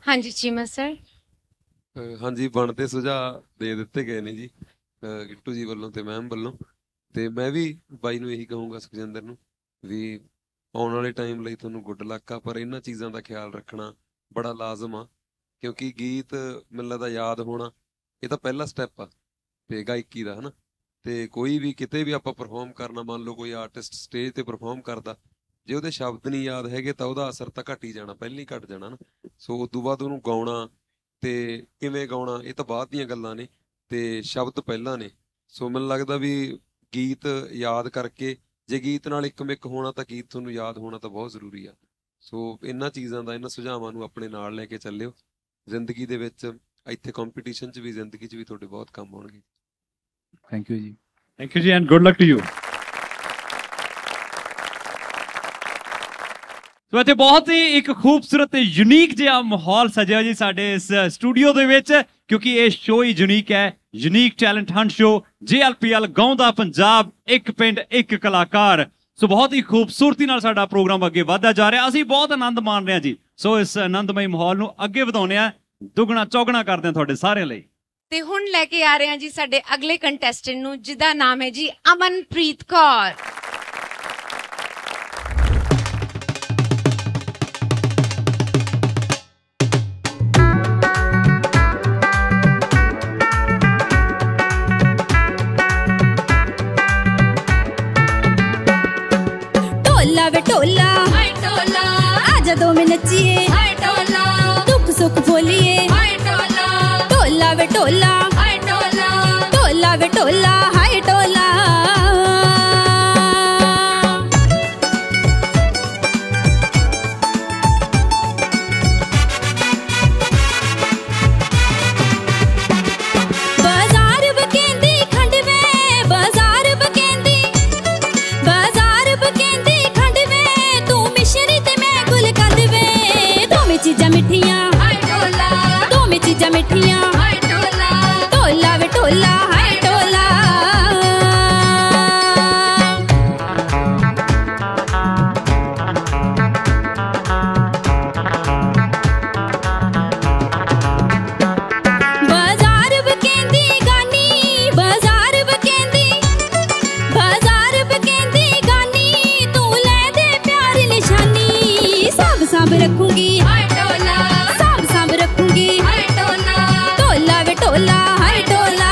हाँ जी चीमा सर। हाँ जी ਬਣਦੇ ਸੁਝਾਅ ਦੇ ਦਿੱਤੇ ਗਏ ਨੇ ਜੀ ਗਿੱਟੂ ਜੀ ਵੱਲੋਂ ਤੇ ਮੈਮ ਵੱਲੋਂ, ਤੇ ਮੈਂ ਵੀ ਬਾਈ ਨੂੰ ਇਹੀ ਕਹੂੰਗਾ ਸੁਖਜਿੰਦਰ ਨੂੰ ਵੀ ਆਉਣ ਵਾਲੇ ਟਾਈਮ ਲਈ ਤੁਹਾਨੂੰ ਗੁੱਡ ਲੱਕ ਆ, ਪਰ ਇਹਨਾਂ ਚੀਜ਼ਾਂ ਦਾ ਖਿਆਲ ਰੱਖਣਾ ਬੜਾ ਲਾਜ਼ਮ ਆ, ਕਿਉਂਕਿ ਗੀਤ ਮੈਨੂੰ ਲੱਗਦਾ ਯਾਦ ਹੋਣਾ ਇਹ ਤਾਂ ਪਹਿਲਾ ਸਟੈਪ ਆ ਤੇ ਗਾਇਕੀ ਦਾ, ਹਨਾ। ਤੇ ਕੋਈ ਵੀ ਕਿਤੇ ਵੀ ਆਪਾਂ ਪਰਫਾਰਮ ਕਰਨਾ, ਮੰਨ ਲਓ ਕੋਈ ਆਰਟਿਸਟ ਸਟੇਜ ਤੇ ਪਰਫਾਰਮ ਕਰਦਾ, ਜੇ ਉਹਦੇ ਸ਼ਬਦ ਨਹੀਂ ਯਾਦ ਹੈਗੇ ਤਾਂ ਉਹਦਾ ਅਸਰ ਤਾਂ ਘੱਟ ਹੀ ਜਾਣਾ, ਪਹਿਲਾਂ ਹੀ ਘੱਟ ਜਾਣਾ ਨਾ। ਸੋ ਉਸ ਤੋਂ ਬਾਅਦ ਉਹਨੂੰ ਗਾਉਣਾ ਤੇ ਕਿਵੇਂ ਗਾਉਣਾ ਇਹ ਤਾਂ ਬਾਅਦ ਦੀਆਂ ਗੱਲਾਂ ਨੇ ਤੇ ਸ਼ਬਦ ਪਹਿਲਾਂ ਨੇ। ਸੋ ਮੈਨੂੰ ਲੱਗਦਾ ਵੀ ਗੀਤ ਯਾਦ ਕਰਕੇ, ਜੇ ਗੀਤ ਨਾਲ ਇੱਕ ਮਿਕ ਹੋਣਾ ਤਾਂ ਗੀਤ ਤੁਹਾਨੂੰ ਯਾਦ ਹੋਣਾ ਤਾਂ ਬਹੁਤ ਜ਼ਰੂਰੀ ਆ। ਸੋ ਇਹਨਾਂ ਚੀਜ਼ਾਂ ਦਾ, ਇਹਨਾਂ ਸੁਝਾਵਾਂ ਨੂੰ ਆਪਣੇ ਨਾਲ ਲੈ ਕੇ ਚੱਲਿਓ ਜ਼ਿੰਦਗੀ ਦੇ ਵਿੱਚ, ਇੱਥੇ ਕੰਪੀਟੀਸ਼ਨ 'ਚ ਵੀ, ਜ਼ਿੰਦਗੀ 'ਚ ਵੀ ਤੁਹਾਡੇ ਬਹੁਤ ਕੰਮ ਆਉਣਗੇ। ਥੈਂਕ ਯੂ ਜੀ। ਥੈਂਕ ਯੂ ਜੀ and good luck to you. So ਇੱਥੇ ਬਹੁਤ ਹੀ ਇੱਕ ਖੂਬਸੂਰਤ ਤੇ ਯੂਨੀਕ ਜਿਹਾ ਮਾਹੌਲ ਸਜਿਆ ਜੀ ਸਾਡੇ ਇਸ ਸਟੂਡੀਓ ਦੇ ਵਿੱਚ, ਕਿਉਂਕਿ ਇਹ ਸ਼ੋਅ ਹੀ ਯੂਨੀਕ ਹੈ, unique talent hunt show J L P L Gaunda Punjab, ਇੱਕ ਪਿੰਡ ਇੱਕ ਕਲਾਕਾਰ। ਸੋ ਬਹੁਤ ਹੀ ਖੂਬਸੂਰਤੀ ਨਾਲ ਸਾਡਾ ਪ੍ਰੋਗਰਾਮ ਅੱਗੇ ਵਧਦਾ ਜਾ ਰਿਹਾ, ਅਸੀਂ ਬਹੁਤ ਆਨੰਦ ਮਾਣ ਰਹੇ ਹਾਂ ਜੀ। ਸੋ ਇਸ ਆਨੰਦਮਈ ਮਾਹੌਲ ਨੂੰ ਅੱਗੇ ਵਧਾਉਂਦੇ ਆ, ਦੁੱਗਣਾ ਚੌਗਣਾ ਕਰਦੇ ਹਾਂ ਤੁਹਾਡੇ ਸਾਰਿਆਂ ਲਈ। ਤੇ ਹੁਣ ਲੈ ਕੇ ਆ ਰਹੇ ਹਾਂ ਜੀ ਸਾਡੇ ਅਗਲੇ ਕੰਟੈਸਟੈਂਟ ਨੂੰ, ਜਿਹਦਾ ਨਾਮ ਹੈ ਜੀ ਅਮਨਪ੍ਰੀਤ ਕੌਰ। ਢੋਲਾ ਵੇ ਢੋਲਾ ਹਾਏ ਢੋਲਾ, ਆਜਾ ਦੋ ਮੈਂ ਨੱਚੀਏ ਹਾਏ ਢੋਲਾ, ਦੁੱਖ ਸੁੱਖ ਬੋਲੀਏ ਹਾਏ ਢੋਲਾ, ਢੋਲਾ ਵੇ ਢੋਲਾ ਹਾਏ ਢੋਲਾ, ਢੋਲਾ ਵੇ ਢੋਲਾ ਹਾਏ ਢੋਲਾ। ਬਾਜ਼ਾਰ ਬਕੇਂਦੀ ਖੰਡ ਵੇ, ਬਾਜ਼ਾਰ ਬਕੇਂਦੀ, ਬਾਜ਼ਾਰ ਬਕੇਂਦੀ ਖੰਡ ਵੇ, ਤੂੰ ਮਿਸ਼ਰੀ ਤੇ ਮੈਂ ਗੁਲਕੰਦ ਵੇ, ਦੋਵੇਂ ਚੀਜ਼ਾਂ ਮਿੱਠੀਆਂ ਹਾਏ ਢੋਲਾ, ਦੋਵੇਂ ਚੀਜ਼ਾਂ ਮਿੱਠੀਆਂ ਹਾਏ ਢੋਲਾ, ਢੋਲਾ ਵੇ ਢੋਲਾ ਹਾਏ ਢੋਲਾ। ਬਾਜ਼ਾਰ ਬਕੇਂਦੀ ਗਾਨੀ, ਬਾਜ਼ਾਰ ਬਕੇਂਦੀ, ਬਾਜ਼ਾਰ ਬਕੇਂਦੀ ਗਾਨੀ, ਤੂੰ ਲੈ ਦੇ ਪਿਆਰ ਨਿਸ਼ਾਨੀ, ਸਾਂਭ ਸਾਂਭ ਰੱਖੂੰਗੀ ਹਾਏ ਢੋਲਾ, ਸਾਂਭ ਸਾਂਭ ਰੱਖੂੰਗੀ ਹਾਏ ਢੋਲਾ, ਢੋਲਾ ਵੇ ਢੋਲਾ ਹਾਏ ਢੋਲਾ।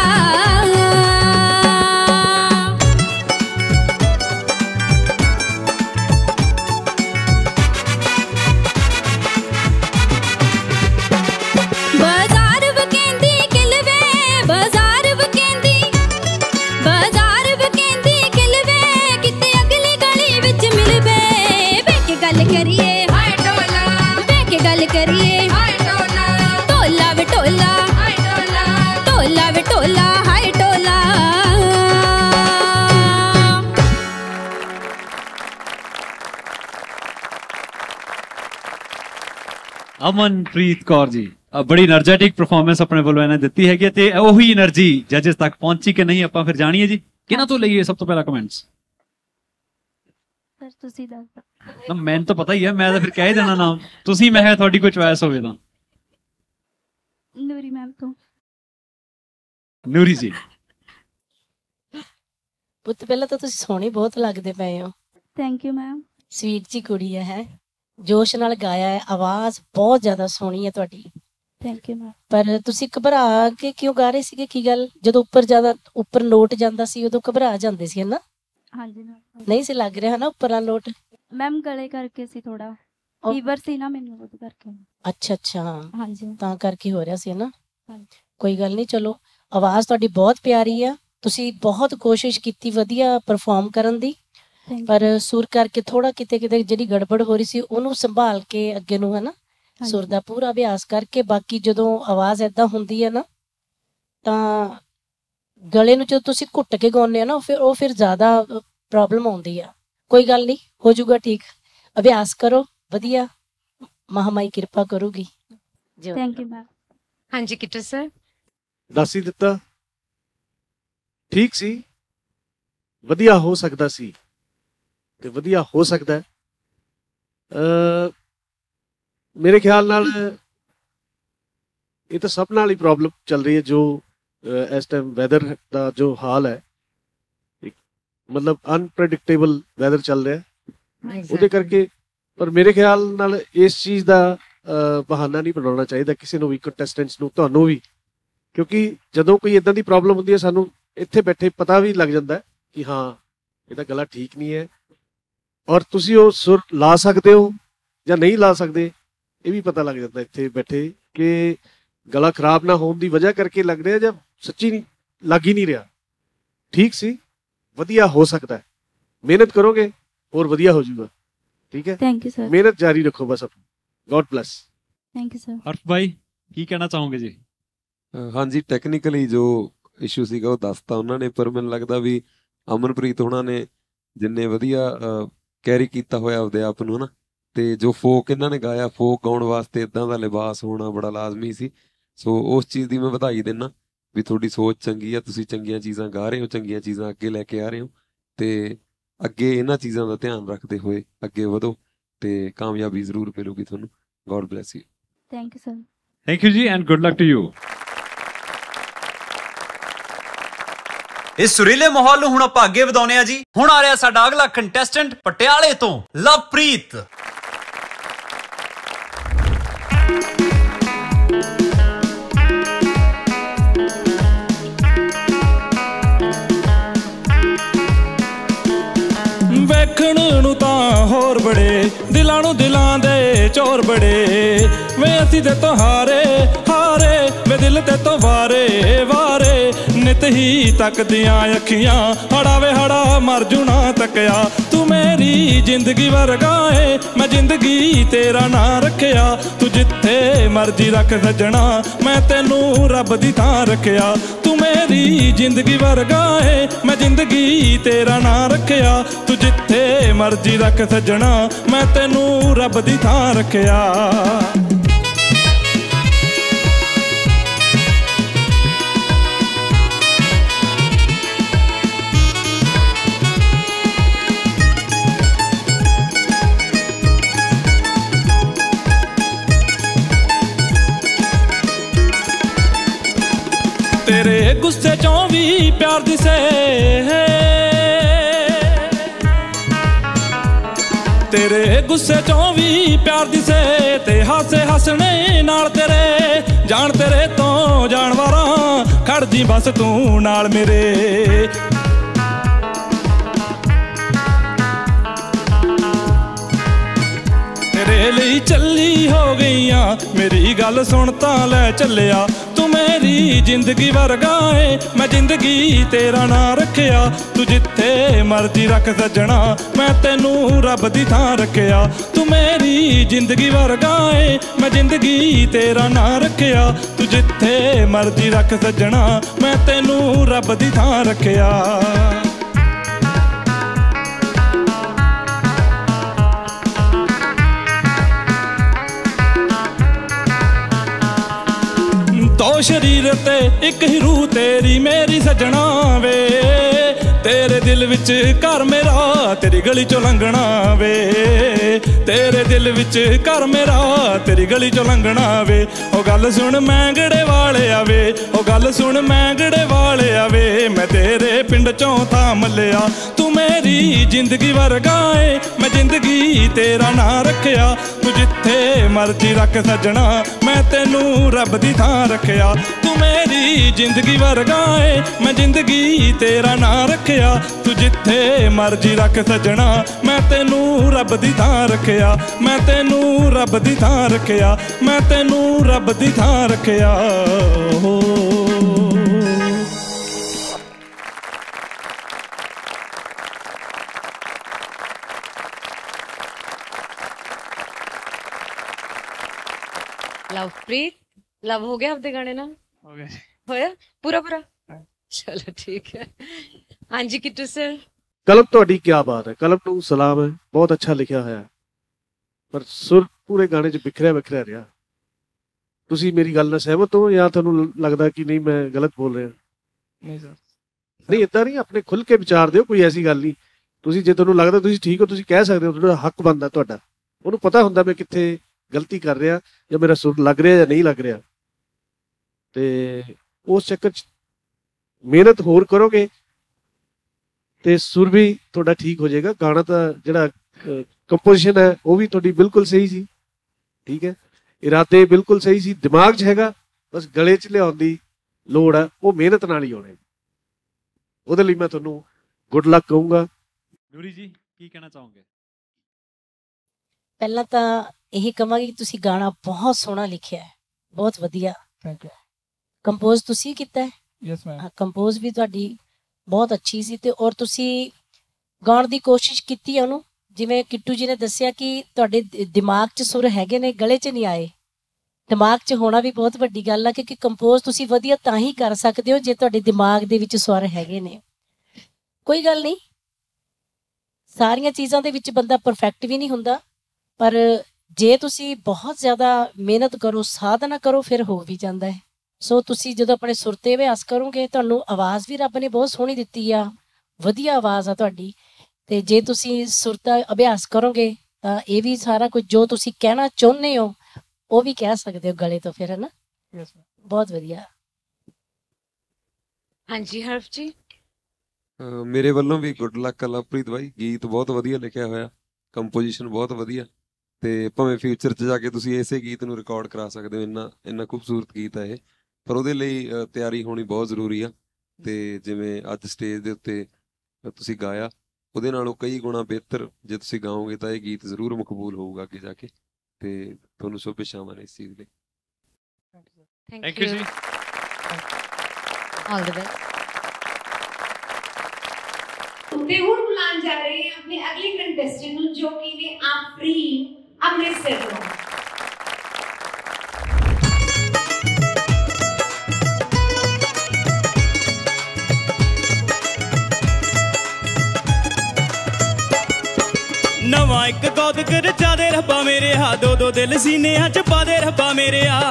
ਬਾਜ਼ਾਰ ਬਕੇਂਦੀ ਕਿਲਵੇ, ਬਾਜ਼ਾਰ ਬਕੇਂਦੀ, ਬਾਜ਼ਾਰ ਬਕੇਂਦੀ ਕਿਲਵੇ, ਕਿਤੇ ਅਗਲੀ ਗਲੀ ਵਿੱਚ ਮਿਲਵੇ, ਬਹਿ ਕੇ ਗੱਲ ਕਰੀਏ ਹਾਏ ਢੋਲਾ, ਬਹਿ ਕੇ ਗੱਲ ਕਰੀਏ ਹਾਏ ਢੋਲਾ, ਢੋਲਾ ਵੇ ਢੋਲਾ ਹਾਏ ਢੋਲਾ, ਢੋਲਾ ਵੇ ਢੋਲਾ ਹਾਏ ਢੋਲਾ। ਅਮਨਪ੍ਰੀਤ ਕੌਰ ਜੀ ਅ, ਬੜੀ એનર્ਜੈਟਿਕ ਪਰਫਾਰਮੈਂਸ ਆਪਣੇ ਵੱਲੋਂ ਇਹਨੇ ਦਿੱਤੀ ਹੈਗੀ ਤੇ ਉਹੀ એનર્ਜੀ ਜੱਜਸ ਤੱਕ ਪਹੁੰਚੀ ਕਿ ਨਹੀਂ ਆਪਾਂ ਫਿਰ ਜਾਣੀਏ ਜੀ। ਕਿਹਨਾਂ ਤੋਂ ਲਈਏ ਸਭ ਤੋਂ ਪਹਿਲਾਂ ਕਮੈਂਟਸ? ਸਰ ਤੁਸੀਂ ਦੱਸ ਦਿਓ। ਨਾ ਮੈਨੂੰ ਤਾਂ ਪਤਾ ਹੀ ਹੈ, ਮੈਂ ਤਾਂ ਫਿਰ ਕਹਿ ਹੀ ਦੇਣਾ ਨਾਮ। ਤੁਸੀਂ ਮੈਂ ਤੁਹਾਡੀ ਕੋਈ ਚੁਆਇਸ ਹੋਵੇ ਤਾਂ? ਨੂਰੀ ਮੈਮ ਤੋਂ। ਨੂਰੀ ਜੀ। ਪੁੱਤ ਪਹਿਲਾਂ ਤਾਂ ਤੁਸੀਂ ਸੋਹਣੇ ਬਹੁਤ ਲੱਗਦੇ ਪਏ ਹੋ। Thank you ma'am. ਸਵੀਟ ਜੀ ਕੁੜੀ ਹੈ, ਹੈ ਜੋਸ਼ ਨਾਲ ਗਾਇਆ ਹੈ, ਆਵਾਜ਼ ਬਹੁਤ ਜ਼ਿਆਦਾ ਸੋਹਣੀ ਹੈ ਤੁਹਾਡੀ। Thank you ma'am. ਪਰ ਤੁਸੀਂ ਘਬਰਾ ਕੇ ਕਿਉਂ ਗਾ ਰਹੇ ਸੀਗੇ, ਕੀ ਗੱਲ? ਜਦੋਂ ਉੱਪਰ ਜ਼ਿਆਦਾ ਉੱਪਰ ਨੋਟ ਜਾਂਦਾ ਸੀ ਉਦੋਂ ਘਬਰਾ ਜਾਂਦੇ ਸੀ ਹਨਾ? ਹਾਂਜੀ ਮੈਮ। ਨਹੀਂ ਸੀ ਲੱਗ ਰਿਹਾ ਹਨਾ ਉੱਪਰਲਾ ਨੋਟ? ਮੈਮ ਗਲੇ ਕਰਕੇ ਸੀ, ਥੋੜਾ ਫੀਵਰ ਸੀ ਨਾ ਮੈਨੂੰ ਉਹਦੇ ਕਰਕੇ। ਅੱਛਾ ਅੱਛਾ, ਹਾਂਜੀ ਤਾਂ ਕਰਕੇ ਹੋ ਰਿਹਾ ਸੀ ਨਾ। ਹਾਂਜੀ ਕੋਈ ਗੱਲ ਨਹੀਂ, ਚਲੋ ਆਵਾਜ਼ ਤੁਹਾਡੀ ਬਹੁਤ ਪਿਆਰੀ ਆ, ਤੁਸੀਂ ਬਹੁਤ ਕੋਸ਼ਿਸ਼ ਕੀਤੀ ਵਧੀਆ ਪਰਫਾਰਮ ਕਰਨ ਦੀ, ਪਰ ਸੁਰ ਕਰਕੇ ਥੋੜਾ ਕਿਤੇ ਕਿਤੇ ਜਿਹੜੀ ਗੜਬੜ ਹੋ ਰਹੀ ਸੀ ਉਹਨੂੰ ਸੰਭਾਲ ਕੇ ਅੱਗੇ ਨੂੰ ਹਨਾ ਸੁਰ ਦਾ ਪੂਰਾ ਅਭਿਆਸ ਕਰਕੇ, ਬਾਕੀ ਜਦੋਂ ਆਵਾਜ਼ ਏਦਾਂ ਹੁੰਦੀ ਹੈ ਨਾ ਤਾਂ ਗਲੇ ਨੂੰ ਜਦੋਂ ਤੁਸੀਂ ਘੁੱਟ ਕੇ ਗਾਉਂਦੇ ਹੋ ਨਾ ਫਿਰ ਉਹ ਫਿਰ ਜ਼ਿਆਦਾ ਪ੍ਰੋਬਲਮ ਆਉਂਦੀ ਆ। ਕੋਈ ਗੱਲ ਨਹੀਂ, ਹੋ ਜਾਊਗਾ ਠੀਕ, ਅਭਿਆਸ ਕਰੋ ਵਧੀਆ, ਮਹਾਮਾਈ ਕਿਰਪਾ ਕਰੂਗੀ। Thank you ma'am. ਹਾਂਜੀ ਕਿਟੂ ਸਰ। ਦੱਸ ਹੀ ਦਿੱਤਾ, ਠੀਕ ਸੀ, ਵਧੀਆ ਹੋ ਸਕਦਾ ਸੀ ਤੇ ਵਧੀਆ ਹੋ ਸਕਦਾ ਹੈ। ਮੇਰੇ ਖਿਆਲ ਨਾਲ ਇਹ ਤਾਂ ਸਭ ਨਾਲ ਹੀ ਪ੍ਰੋਬਲਮ ਚੱਲ ਰਹੀ ਹੈ ਜੋ ਅਹ, ਇਸ ਟਾਈਮ ਵੈਦਰ ਦਾ ਜੋ ਹਾਲ ਹੈ, ਇੱਕ ਮਤਲਬ ਅਨਪ੍ਰੈਡਿਕਟੇਬਲ ਵੈਦਰ ਚੱਲ ਰਿਹਾ ਹੈ। ਉਹਦੇ ਕਰਕੇ ਪਰ ਮੇਰੇ ਖਿਆਲ ਨਾਲ ਇਸ ਚੀਜ਼ ਦਾ ਅਹ, ਬਹਾਨਾ ਨਹੀਂ ਬਣਾਉਣਾ ਚਾਹੀਦਾ ਕਿਸੇ ਨੂੰ ਵੀ, ਕੰਟੈਸਟੈਂਟਸ ਨੂੰ, ਤੁਹਾਨੂੰ ਵੀ, ਕਿਉਂਕਿ ਜਦੋਂ ਕੋਈ ਇਦਾਂ ਦੀ ਪ੍ਰੋਬਲਮ ਹੁੰਦੀ ਹੈ ਸਾਨੂੰ ਇੱਥੇ ਬੈਠੇ ਪਤਾ ਵੀ ਲੱਗ ਜਾਂਦਾ ਹੈ ਕਿ ਹਾਂ ਇਹਦਾ ਗਲਾ ਠੀਕ ਨਹੀਂ ਹੈ, ਔਰ ਤੁਸੀਂ ਉਹ ਸੁਰ ਲਾ ਸਕਦੇ ਹੋ ਜਾਂ ਨਹੀਂ ਲਾ ਸਕਦੇ ਇਹ ਵੀ ਪਤਾ ਲੱਗ ਜਾਂਦਾ ਇੱਥੇ ਬੈਠੇ ਕਿ ਗਲਾ ਖਰਾਬ ਨਾ ਹੋਣ ਦੀ ਵਜ੍ਹਾ ਕਰਕੇ ਲੱਗ ਰਿਹਾ ਜਾਂ ਸੱਚੀ ਨਹੀਂ ਲੱਗ ਹੀ ਨਹੀਂ ਰਿਹਾ। ਠੀਕ ਸੀ, ਵਧੀਆ ਹੋ ਸਕਦਾ ਹੈ, ਮਿਹਨਤ ਕਰੋਗੇ ਹੋਰ ਵਧੀਆ ਹੋ ਜਾਊਗਾ। ਠੀਕ ਹੈ, ਥੈਂਕ ਯੂ ਸਰ। ਮਿਹਨਤ ਜਾਰੀ ਰੱਖੋ ਬਸ ਆਪਣੀ। God bless. Thank you sir. Haraf ਭਾਈ ਕੀ ਕਹਿਣਾ ਚਾਹੋਗੇ ਜੀ? ਹਾਂਜੀ, ਟੈਕਨੀਕਲੀ ਜੋ ਇਸ਼ੂ ਸੀਗਾ ਉਹ ਦੱਸਤਾ ਉਹਨਾਂ ਨੇ, ਪਰ ਮੈਨੂੰ ਲੱਗਦਾ ਵੀ ਅਮਨਪ੍ਰੀਤ ਹੋਣਾ ਨੇ ਜਿੰਨੇ ਵਧੀਆ ਕੈਰੀ ਕੀਤਾ ਹੋਇਆ ਆਪਦੇ ਆਪ ਨੂੰ ਨਾ, ਤੇ ਜੋ ਫੋਕ ਇਹਨਾਂ ਨੇ ਗਾਇਆ, ਫੋਕ ਗਾਉਣ ਵਾਸਤੇ ਇਦਾਂ ਦਾ ਲਿਬਾਸ ਹੋਣਾ ਬੜਾ ਲਾਜ਼ਮੀ ਸੀ। ਸੋ ਉਸ ਚੀਜ਼ ਦੀ ਮੈਂ ਵਧਾਈ ਦਿੰਦਾ ਵੀ ਤੁਹਾਡੀ ਸੋਚ ਚੰਗੀ ਆ, ਤੁਸੀਂ ਚੰਗੀਆਂ ਚੀਜ਼ਾਂ ਗਾ ਰਹੇ ਹੋ, ਚੰਗੀਆਂ ਚੀਜ਼ਾਂ ਅੱਗੇ ਲੈ ਕੇ ਆ ਰਹੇ ਹੋ, ਤੇ ਅੱਗੇ ਇਹਨਾਂ ਚੀਜ਼ਾਂ ਦਾ ਧਿਆਨ ਰੱਖਦੇ ਹੋਏ ਅੱਗੇ ਵਧੋ ਤੇ ਕਾਮਯਾਬੀ ਜ਼ਰੂਰ ਮਿਲੂਗੀ ਤੁਹਾਨੂੰ। God bless you. Thank you sir. Thank you ਜੀ and good luck to you. ਇਸ ਸੁਰੀਲੇ ਮਾਹੌਲ ਨੂੰ ਹੁਣ ਆਪਾਂ ਅੱਗੇ ਵਧਾਉਨੇ ਆ ਜੀ। ਹੁਣ ਆ ਰਿਹਾ ਸਾਡਾ ਅਗਲਾ ਕੰਟੈਸਟੈਂਟ ਪਟਿਆਲੇ ਤੋਂ ਲਵਪ੍ਰੀਤ। ਵੇਖਣ ਨੂੰ ਤਾਂ ਹੋਰ ਬੜੇ, ਦਿਲਾਂ ਨੂੰ ਦਿਲਾਂ ਦੇ ਚੋਰ ਬੜੇ, ਵੇ ਅਸੀਂ ਤੇ ਤੋਂ ਹਾਰੇ ਹਾਰੇ, ਵੇ ਦਿਲ ਤੇ ਤੋਂ ਵਾਰੇ ਵਾਰੇ, ਨਿਤ ਹੀ ਤੱਕਦੀਆਂ ਅੱਖੀਆਂ, ਹੜਾ ਵੇ ਹੜਾ ਮਰ ਜੂਣਾ ਤੱਕਿਆ, ਤੂੰ ਮੇਰੀ ਜ਼ਿੰਦਗੀ ਵਰਗਾ ਏ, ਮੈਂ ਜ਼ਿੰਦਗੀ ਤੇਰਾ ਨਾਂ ਰੱਖਿਆ, ਤੂੰ ਜਿੱਥੇ ਮਰਜ਼ੀ ਰੱਖ ਸੱਜਣਾ, ਮੈਂ ਤੈਨੂੰ ਰੱਬ ਦੀ ਥਾਂ ਰੱਖਿਆ, ਤੂੰ ਮੇਰੀ ਜ਼ਿੰਦਗੀ ਵਰਗਾ ਏ, ਮੈਂ ਜ਼ਿੰਦਗੀ ਤੇਰਾ ਨਾਂ ਰੱਖਿਆ, ਤੂੰ ਜਿੱਥੇ ਮਰਜ਼ੀ ਰੱਖ ਸੱਜਣਾ, ਮੈਂ ਤੈਨੂੰ ਰੱਬ ਦੀ ਥਾਂ ਰੱਖਿਆ। ਤੇਰੇ ਗੁੱਸੇ ਚੋਂ ਵੀ ਪਿਆਰ ਦਿਸੇ, ਤੇਰੇ ਗੁੱਸੇ ਚੋਂ ਵੀ ਪਿਆਰ ਦਿਸੇ, ਤੇ ਹਾਸੇ ਹੱਸਣੇ ਨਾਲ ਤੇਰੇ, ਜਾਣ ਤੇਰੇ ਤੋਂ ਜਾਨਵਰਾਂ, ਖੜਦੀ ਬਸ ਤੂੰ ਨਾਲ ਮੇਰੇ। ਤੇਰੇ ਲਈ ਚੱਲੀ ਹੋ ਗਈਆਂ, ਮੇਰੀ ਗੱਲ ਸੁਣ ਤਾਂ ਲੈ ਚੱਲਿਆ, ਤੂੰ ਮੇਰੀ ਜ਼ਿੰਦਗੀ ਵਰਗਾ ਏ, ਮੈਂ ਜ਼ਿੰਦਗੀ ਤੇਰਾ ਨਾਂ ਰੱਖਿਆ, ਤੂੰ ਜਿੱਥੇ ਮਰਜ਼ੀ ਰੱਖ ਸੱਜਣਾ, ਮੈਂ ਤੈਨੂੰ ਰੱਬ ਦੀ ਥਾਂ ਰੱਖਿਆ, ਤੂੰ ਮੇਰੀ ਜ਼ਿੰਦਗੀ ਵਰਗਾ ਏ, ਮੈਂ ਜ਼ਿੰਦਗੀ ਤੇਰਾ ਨਾਂ ਰੱਖਿਆ, ਤੂੰ ਜਿੱਥੇ ਮਰਜ਼ੀ ਰੱਖ ਸੱਜਣਾ, ਮੈਂ ਤੈਨੂੰ ਰੱਬ ਦੀ ਥਾਂ ਰੱਖਿਆ। ਦੋ ਸ਼ਰੀਰ ਤੇ ਇੱਕ ਹੀ ਰੂਹ ਤੇਰੀ ਮੇਰੀ ਸੱਜਣਾ ਵੇ, ਤੇਰੇ ਦਿਲ ਵਿੱਚ ਘਰ ਮੇਰਾ, ਤੇਰੀ ਗਲੀ ਚੋਂ ਲੰਘਣਾ ਵੇ, ਤੇਰੇ ਦਿਲ ਵਿੱਚ ਘਰ ਮੇਰਾ, ਤੇਰੀ ਗਲੀ ਚੋਂ ਲੰਘਣਾ ਵੇ। ਉਹ ਗੱਲ ਸੁਣ ਮੈਂਗੜੇ ਵਾਲਿਆ ਵੇ, ਉਹ ਗੱਲ ਸੁਣ ਮੈਂਗੜੇ ਵਾਲਿਆ ਵੇ, ਮੈਂ ਤੇਰੇ ਪਿੰਡ ਚੋਂ ਥਾਂ ਮੱਲਿਆ, ਤੂੰ ਮੇਰੀ ਜ਼ਿੰਦਗੀ ਵਰਗਾ ਏ, ਮੈਂ ਜ਼ਿੰਦਗੀ ਤੇਰਾ ਨਾਂ ਰੱਖਿਆ, ਤੂੰ ਜਿੱਥੇ ਮਰਜ਼ੀ ਰੱਖ ਸੱਜਣਾ, ਮੈਂ ਤੈਨੂੰ ਰੱਬ ਦੀ ਥਾਂ ਰੱਖਿਆ, ਤੂੰ ਮੇਰੀ ਜ਼ਿੰਦਗੀ ਵਰਗਾ ਏ, ਮੈਂ ਜ਼ਿੰਦਗੀ ਤੇਰਾ ਨਾਂ ਰੱਖਿਆ, ਤੂੰ ਜਿੱਥੇ ਮਰਜ਼ੀ ਰੱਖ ਸੱਜਣਾ, ਮੈਂ ਤੈਨੂੰ ਰੱਬ ਦੀ ਥਾਂ ਰੱਖਿਆ, ਮੈਂ ਤੈਨੂੰ ਰੱਬ ਦੀ ਥਾਂ ਰੱਖਿਆ, ਮੈਂ ਤੈਨੂੰ ਰੱਬ ਦੀ ਥਾਂ ਰੱਖਿਆ। ਲਵਪ੍ਰੀਤ, ਲਵ ਹੋ ਗਿਆ ਆਪਦੇ ਗਾਣੇ ਨਾਲ? ਹੋ ਗਿਆ ਜੀ। ਹੋਇਆ ਪੂਰਾ ਪੂਰਾ? ਚਲੋ ਠੀਕ ਹੈ। ਹਾਂਜੀ ਕਿੱਟੂ ਸਰ। ਕਲਮ ਤੁਹਾਡੀ ਕੀ ਬਾਤ ਹੈ, ਕਲਮ ਨੂੰ ਸਲਾਮ ਹੈ, ਬਹੁਤ ਅੱਛਾ ਲਿਖਿਆ ਹੋਇਆ, ਪਰ ਸੁਰ ਪੂਰੇ ਗਾਣੇ 'ਚ ਬਿਖਰਿਆ ਬਿਖਰਿਆ ਰਿਹਾ। ਤੁਸੀਂ ਮੇਰੀ ਗੱਲ ਨਾਲ ਸਹਿਮਤ ਹੋ ਜਾਂ ਤੁਹਾਨੂੰ ਲੱਗਦਾ ਕਿ ਨਹੀਂ ਮੈਂ ਗਲਤ ਬੋਲ ਰਿਹਾ? ਨਹੀਂ ਸਰ। ਨਹੀਂ ਏਦਾਂ ਨਹੀਂ, ਆਪਣੇ ਖੁੱਲ ਕੇ ਵਿਚਾਰ ਦਿਓ, ਕੋਈ ਐਸੀ ਗੱਲ ਨਹੀਂ। ਤੁਸੀਂ ਜੇ ਤੁਹਾਨੂੰ ਲੱਗਦਾ ਤੁਸੀਂ ਠੀਕ ਹੋ ਤੁਸੀਂ ਕਹਿ ਸਕਦੇ ਹੋ, ਤੁਹਾਡਾ ਹੱਕ ਬਣਦਾ, ਤੁਹਾਡਾ ਉਹਨੂੰ ਪਤਾ ਹੁੰਦਾ ਮੈਂ ਕਿੱਥੇ ਗਲਤੀ ਕਰ ਰਿਹਾ ਜਾਂ ਮੇਰਾ ਸੁਰ ਲੱਗ ਰਿਹਾ ਜਾਂ ਨਹੀਂ ਲੱਗ ਰਿਹਾ। ਤੇ ਉਸ ਚੱਕਰ 'ਚ ਮਿਹਨਤ ਹੋਰ ਕਰੋਗੇ ਤੇ ਸੁਰ ਵੀ ਤੁਹਾਡਾ ਠੀਕ ਹੋ ਜਾਏਗਾ। ਗਾਣਾ ਤਾਂ ਜਿਹੜਾ ਕੰਪੋਜੀਸ਼ਨ ਹੈ ਉਹ ਵੀ ਤੁਹਾਡੀ ਬਿਲਕੁਲ ਸਹੀ ਸੀ, ਠੀਕ ਹੈ, ਇਰਾਦੇ ਬਿਲਕੁਲ ਸਹੀ ਸੀ, ਦਿਮਾਗ 'ਚ ਹੈਗਾ, ਬਸ ਗਲੇ 'ਚ ਲਿਆਉਣ ਦੀ ਲੋੜ ਹੈ, ਉਹ ਮਿਹਨਤ ਨਾਲ ਹੀ ਆਉਣਾ। ਉਹਦੇ ਲਈ ਮੈਂ ਤੁਹਾਨੂੰ ਗੁੱਡ ਲੱਕ ਕਹੂੰਗਾ। ਨੂਰੀ ਜੀ ਕੀ ਕਹਿਣਾ ਚਾਹੋਗੇ? ਪਹਿਲਾਂ ਤਾਂ ਇਹੀ ਕਹਾਂਗੀ ਕਿ ਤੁਸੀਂ ਗਾਣਾ ਬਹੁਤ ਸੋਹਣਾ ਲਿਖਿਆ ਹੈ, ਬਹੁਤ ਵਧੀਆ। Thank you. ਕੰਪੋਜ਼ ਤੁਸੀਂ ਕੀਤਾ ਹੈ? Yes ma'am. ਕੰਪੋਜ਼ ਵੀ ਤੁਹਾਡੀ ਬਹੁਤ ਅੱਛੀ ਸੀ, ਤੇ ਔਰ ਤੁਸੀਂ ਗਾਉਣ ਦੀ ਕੋਸ਼ਿਸ਼ ਕੀਤੀ ਹੈ ਉਹਨੂੰ। ਜਿਵੇਂ ਕਿੱਟੂ ਜੀ ਨੇ ਦੱਸਿਆ ਕਿ ਤੁਹਾਡੇ ਦਿਮਾਗ 'ਚ ਸੁਰ ਹੈਗੇ ਨੇ, ਗਲੇ 'ਚ ਨਹੀਂ ਆਏ। ਦਿਮਾਗ 'ਚ ਹੋਣਾ ਵੀ ਬਹੁਤ ਵੱਡੀ ਗੱਲ ਆ, ਕਿਉਂਕਿ ਕੰਪੋਜ਼ ਤੁਸੀਂ ਵਧੀਆ ਤਾਂ ਹੀ ਕਰ ਸਕਦੇ ਹੋ ਜੇ ਤੁਹਾਡੇ ਦਿਮਾਗ ਦੇ ਵਿੱਚ ਸਵਰ ਹੈਗੇ ਨੇ। ਕੋਈ ਗੱਲ ਨਹੀਂ, ਸਾਰੀਆਂ ਚੀਜ਼ਾਂ ਦੇ ਵਿੱਚ ਬੰਦਾ ਪਰਫੈਕਟ ਵੀ ਨਹੀਂ ਹੁੰਦਾ, ਪਰ ਜੇ ਤੁਸੀਂ ਬਹੁਤ ਜ਼ਿਆਦਾ ਮਿਹਨਤ ਕਰੋ, ਸਾਧਨਾ ਕਰੋ, ਫਿਰ ਹੋ ਵੀ ਜਾਂਦਾ ਹੈ। ਸੋ ਤੁਸੀਂ ਜਦੋਂ ਆਪਣੇ ਸੁਰ 'ਤੇ ਅਭਿਆਸ ਕਰੋਗੇ, ਤੁਹਾਨੂੰ ਆਵਾਜ਼ ਵੀ ਰੱਬ ਨੇ ਬਹੁਤ ਸੋਹਣੀ ਦਿੱਤੀ ਆ, ਵਧੀਆ ਆਵਾਜ਼ ਆ ਤੁਹਾਡੀ, ਤੇ ਜੇ ਤੁਸੀਂ ਸੁਰ ਦਾ ਅਭਿਆਸ ਕਰੋਗੇ ਤਾਂ ਇਹ ਵੀ ਸਾਰਾ ਕੁਝ ਜੋ ਤੁਸੀਂ ਕਹਿਣਾ ਚਾਹੁੰਦੇ ਹੋ ਉਹ ਵੀ ਕਹਿ ਸਕਦੇ ਹੋ ਗਲੇ ਤੋਂ, ਫਿਰ ਹੈ ਨਾ। ਯੈਸ ਬਹੁਤ ਵਧੀਆ। ਹਾਂਜੀ ਹਰਫ ਜੀ। ਮੇਰੇ ਵੱਲੋਂ ਵੀ ਗੁੱਡ ਲੱਕ ਲਵਪ੍ਰੀਤ ਬਾਈ, ਗੀਤ ਬਹੁਤ ਵਧੀਆ ਲਿਖਿਆ ਹੋਇਆ, ਕੰਪੋਜੀਸ਼ਨ ਬਹੁਤ ਵਧੀਆ, ਤੇ ਭਾਵੇਂ ਫਿਊਚਰ 'ਚ ਜਾ ਕੇ ਤੁਸੀਂ ਇਸੇ ਗੀਤ ਨੂੰ ਰਿਕਾਰਡ ਕਰਾ ਸਕਦੇ ਹੋ। ਇੰਨਾ ਇੰਨਾ ਖੂਬਸੂਰਤ ਗੀਤ ਹੈ ਇਹ, ਪਰ ਉਹਦੇ ਲਈ ਤਿਆਰੀ ਹੋਣੀ ਬਹੁਤ ਜ਼ਰੂਰੀ ਆ। ਤੇ ਜਿਵੇਂ ਅੱਜ ਸਟੇਜ ਦੇ ਉੱਤੇ ਤੁਸੀਂ ਗਾਇਆ, ਉਹਦੇ ਨਾਲੋਂ ਕਈ ਗੁਣਾ ਬਿਹਤਰ ਜੇ ਤੁਸੀਂ ਗਾਓਗੇ ਤਾਂ ਇਹ ਗੀਤ ਜ਼ਰੂਰ ਮਕਬੂਲ ਹੋਊਗਾ ਅੱਗੇ ਜਾ ਕੇ, ਤੇ ਤੁਹਾਨੂੰ ਸ਼ੁਭੇਛਾਵਾਂ ਨੇ ਇਸ ਚੀਜ਼ ਲਈ। ਥੈਂਕ ਯੂ ਜੀ। All the best. ਤੇ ਹੁਣ ਬੁਲਾਉਣ ਜਾ ਰਹੇ ਹਾਂ ਆਪਣੇ ਅਗਲੇ ਕੰਟੈਸਟੈਂਟ ਨੂੰ, ਜੋ ਕਿ ਨੇ ਆਫਰੀਨ ਅੰਮ੍ਰਿਤਸਰ ਤੋਂ। ਨਵਾਂ ਇੱਕ ਕੌਤਕ ਰਚਾ ਦੇ ਰੱਬਾ ਮੇਰੇ ਆ, ਦੋ ਦੋ ਦਿਲ ਸੀਨਿਆਂ 'ਚ ਪਾ ਦੇ ਰੱਬਾ ਮੇਰੇ ਆ।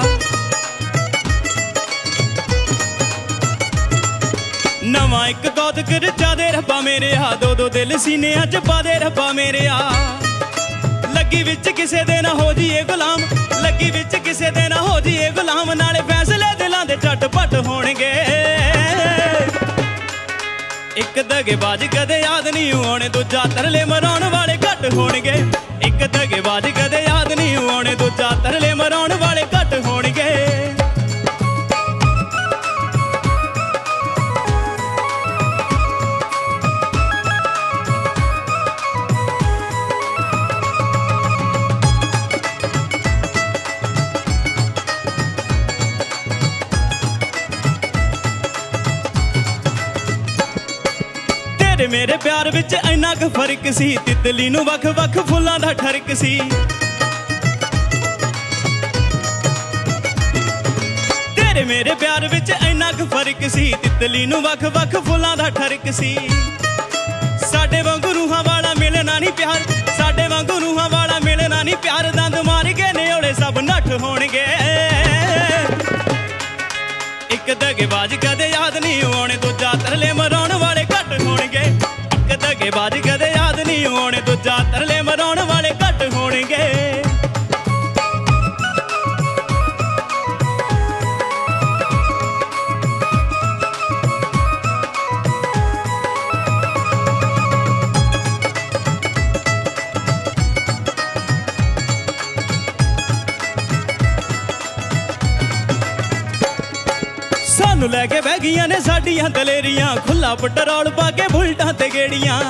ਨਵਾਂ ਇੱਕ ਕੌਤਕ ਰਚਾ ਦੇ ਰੱਬਾ ਮੇਰੇ ਆ, ਦੋ ਦੋ ਦਿਲ ਸੀਨਿਆਂ 'ਚ ਪਾ ਦੇ ਰੱਬਾ ਮੇਰੇ ਆ। ਲੱਗੀ ਵਿੱਚ ਕਿਸੇ ਦੇ ਨਾ ਹੋ ਜੀਏ ਗੁਲਾਮ, ਲੱਗੀ ਵਿੱਚ ਕਿਸੇ ਦੇ ਨਾ ਹੋ ਜੀਏ ਗੁਲਾਮ, ਨਾਲੇ ਫੈਸਲੇ ਦਿਲਾਂ ਦੇ ਝਟਪਟ ਹੋਣਗੇ। ਇੱਕ ਦਗੇਬਾਜ਼ ਕਦੇ ਯਾਦ ਨਹੀਂ ਆਉਣੇ, ਦੂਜਾ ਤਰਲੇ ਮਰਾਉਣ ਵਾਲੇ ਘੱਟ ਹੋਣਗੇ। ਇੱਕ ਦਗੇਬਾਜ਼ ਕਦੇ ਯਾਦ ਨਹੀਂ ਆਉਣੇ, ਦੂਜਾ ਤਰਲੇ ਮਰਾਉਣ ਵਾਲੇ ਘੱਟ ਹੋਣਗੇ। ਮੇਰੇ ਪਿਆਰ ਵਿੱਚ ਇੰਨਾ ਕੁ ਫਰਕ ਸੀ, ਤਿਤਲੀ ਨੂੰ ਵੱਖ ਵੱਖ ਫੁੱਲਾਂ ਦਾ ਠਰਕ ਸੀ। ਤੇਰੇ ਮੇਰੇ ਪਿਆਰ ਵਿੱਚ ਇੰਨਾ ਕੁ ਫਰਕ ਸੀ, ਤਿਤਲੀ ਨੂੰ ਵੱਖ ਵੱਖ ਫੁੱਲਾਂ ਦਾ ਠਰਕ ਸੀ। ਸਾਡੇ ਵਾਂਗੂ ਰੂਹਾਂ ਵਾਲਾ ਮਿਲਣਾ ਨਹੀਂ ਪਿਆਰ, ਸਾਡੇ ਵਾਂਗੂ ਰੂਹਾਂ ਵਾਲਾ ਮਿਲਣਾ ਨਹੀਂ ਪਿਆਰ। ਦੰਦ ਮਾਰ ਕੇ ਨਿਓਲੇ ਸਭ ਨੱਠ ਹੋਣਗੇ। ਇੱਕ ਦਗੇਬਾਜ਼ ਕਦੇ ਯਾਦ ਨਹੀਂ ਆਉਣੇ, ਦੂਜਾ ਤਰਲੇ ਮਰਾਉਣ ਵਾਲੇ ਘੱਟ ਹੋਣਗੇ। ਇੱਕ ਦਗੇਬਾਜ਼ ਕਦੇ ਯਾਦ ਨਹੀਂ ਆਉਣੇ, ਦੂਜਾ ਤਰਲੇ ਮਰਾਉਣ ਵਾਲੇ ਘੱਟ ਹੋਣਗੇ। ਸਾਨੂੰ ਲੈ ਕੇ ਬਹਿ ਗਈਆਂ ਨੇ ਸਾਡੀਆਂ ਦਲੇਰੀਆਂ, ਖੁੱਲਾ ਪੈਟਰੋਲ ਪਾ ਕੇ ਬੁਲਟਾਂ ਤੇ ਗੇੜੀਆਂ।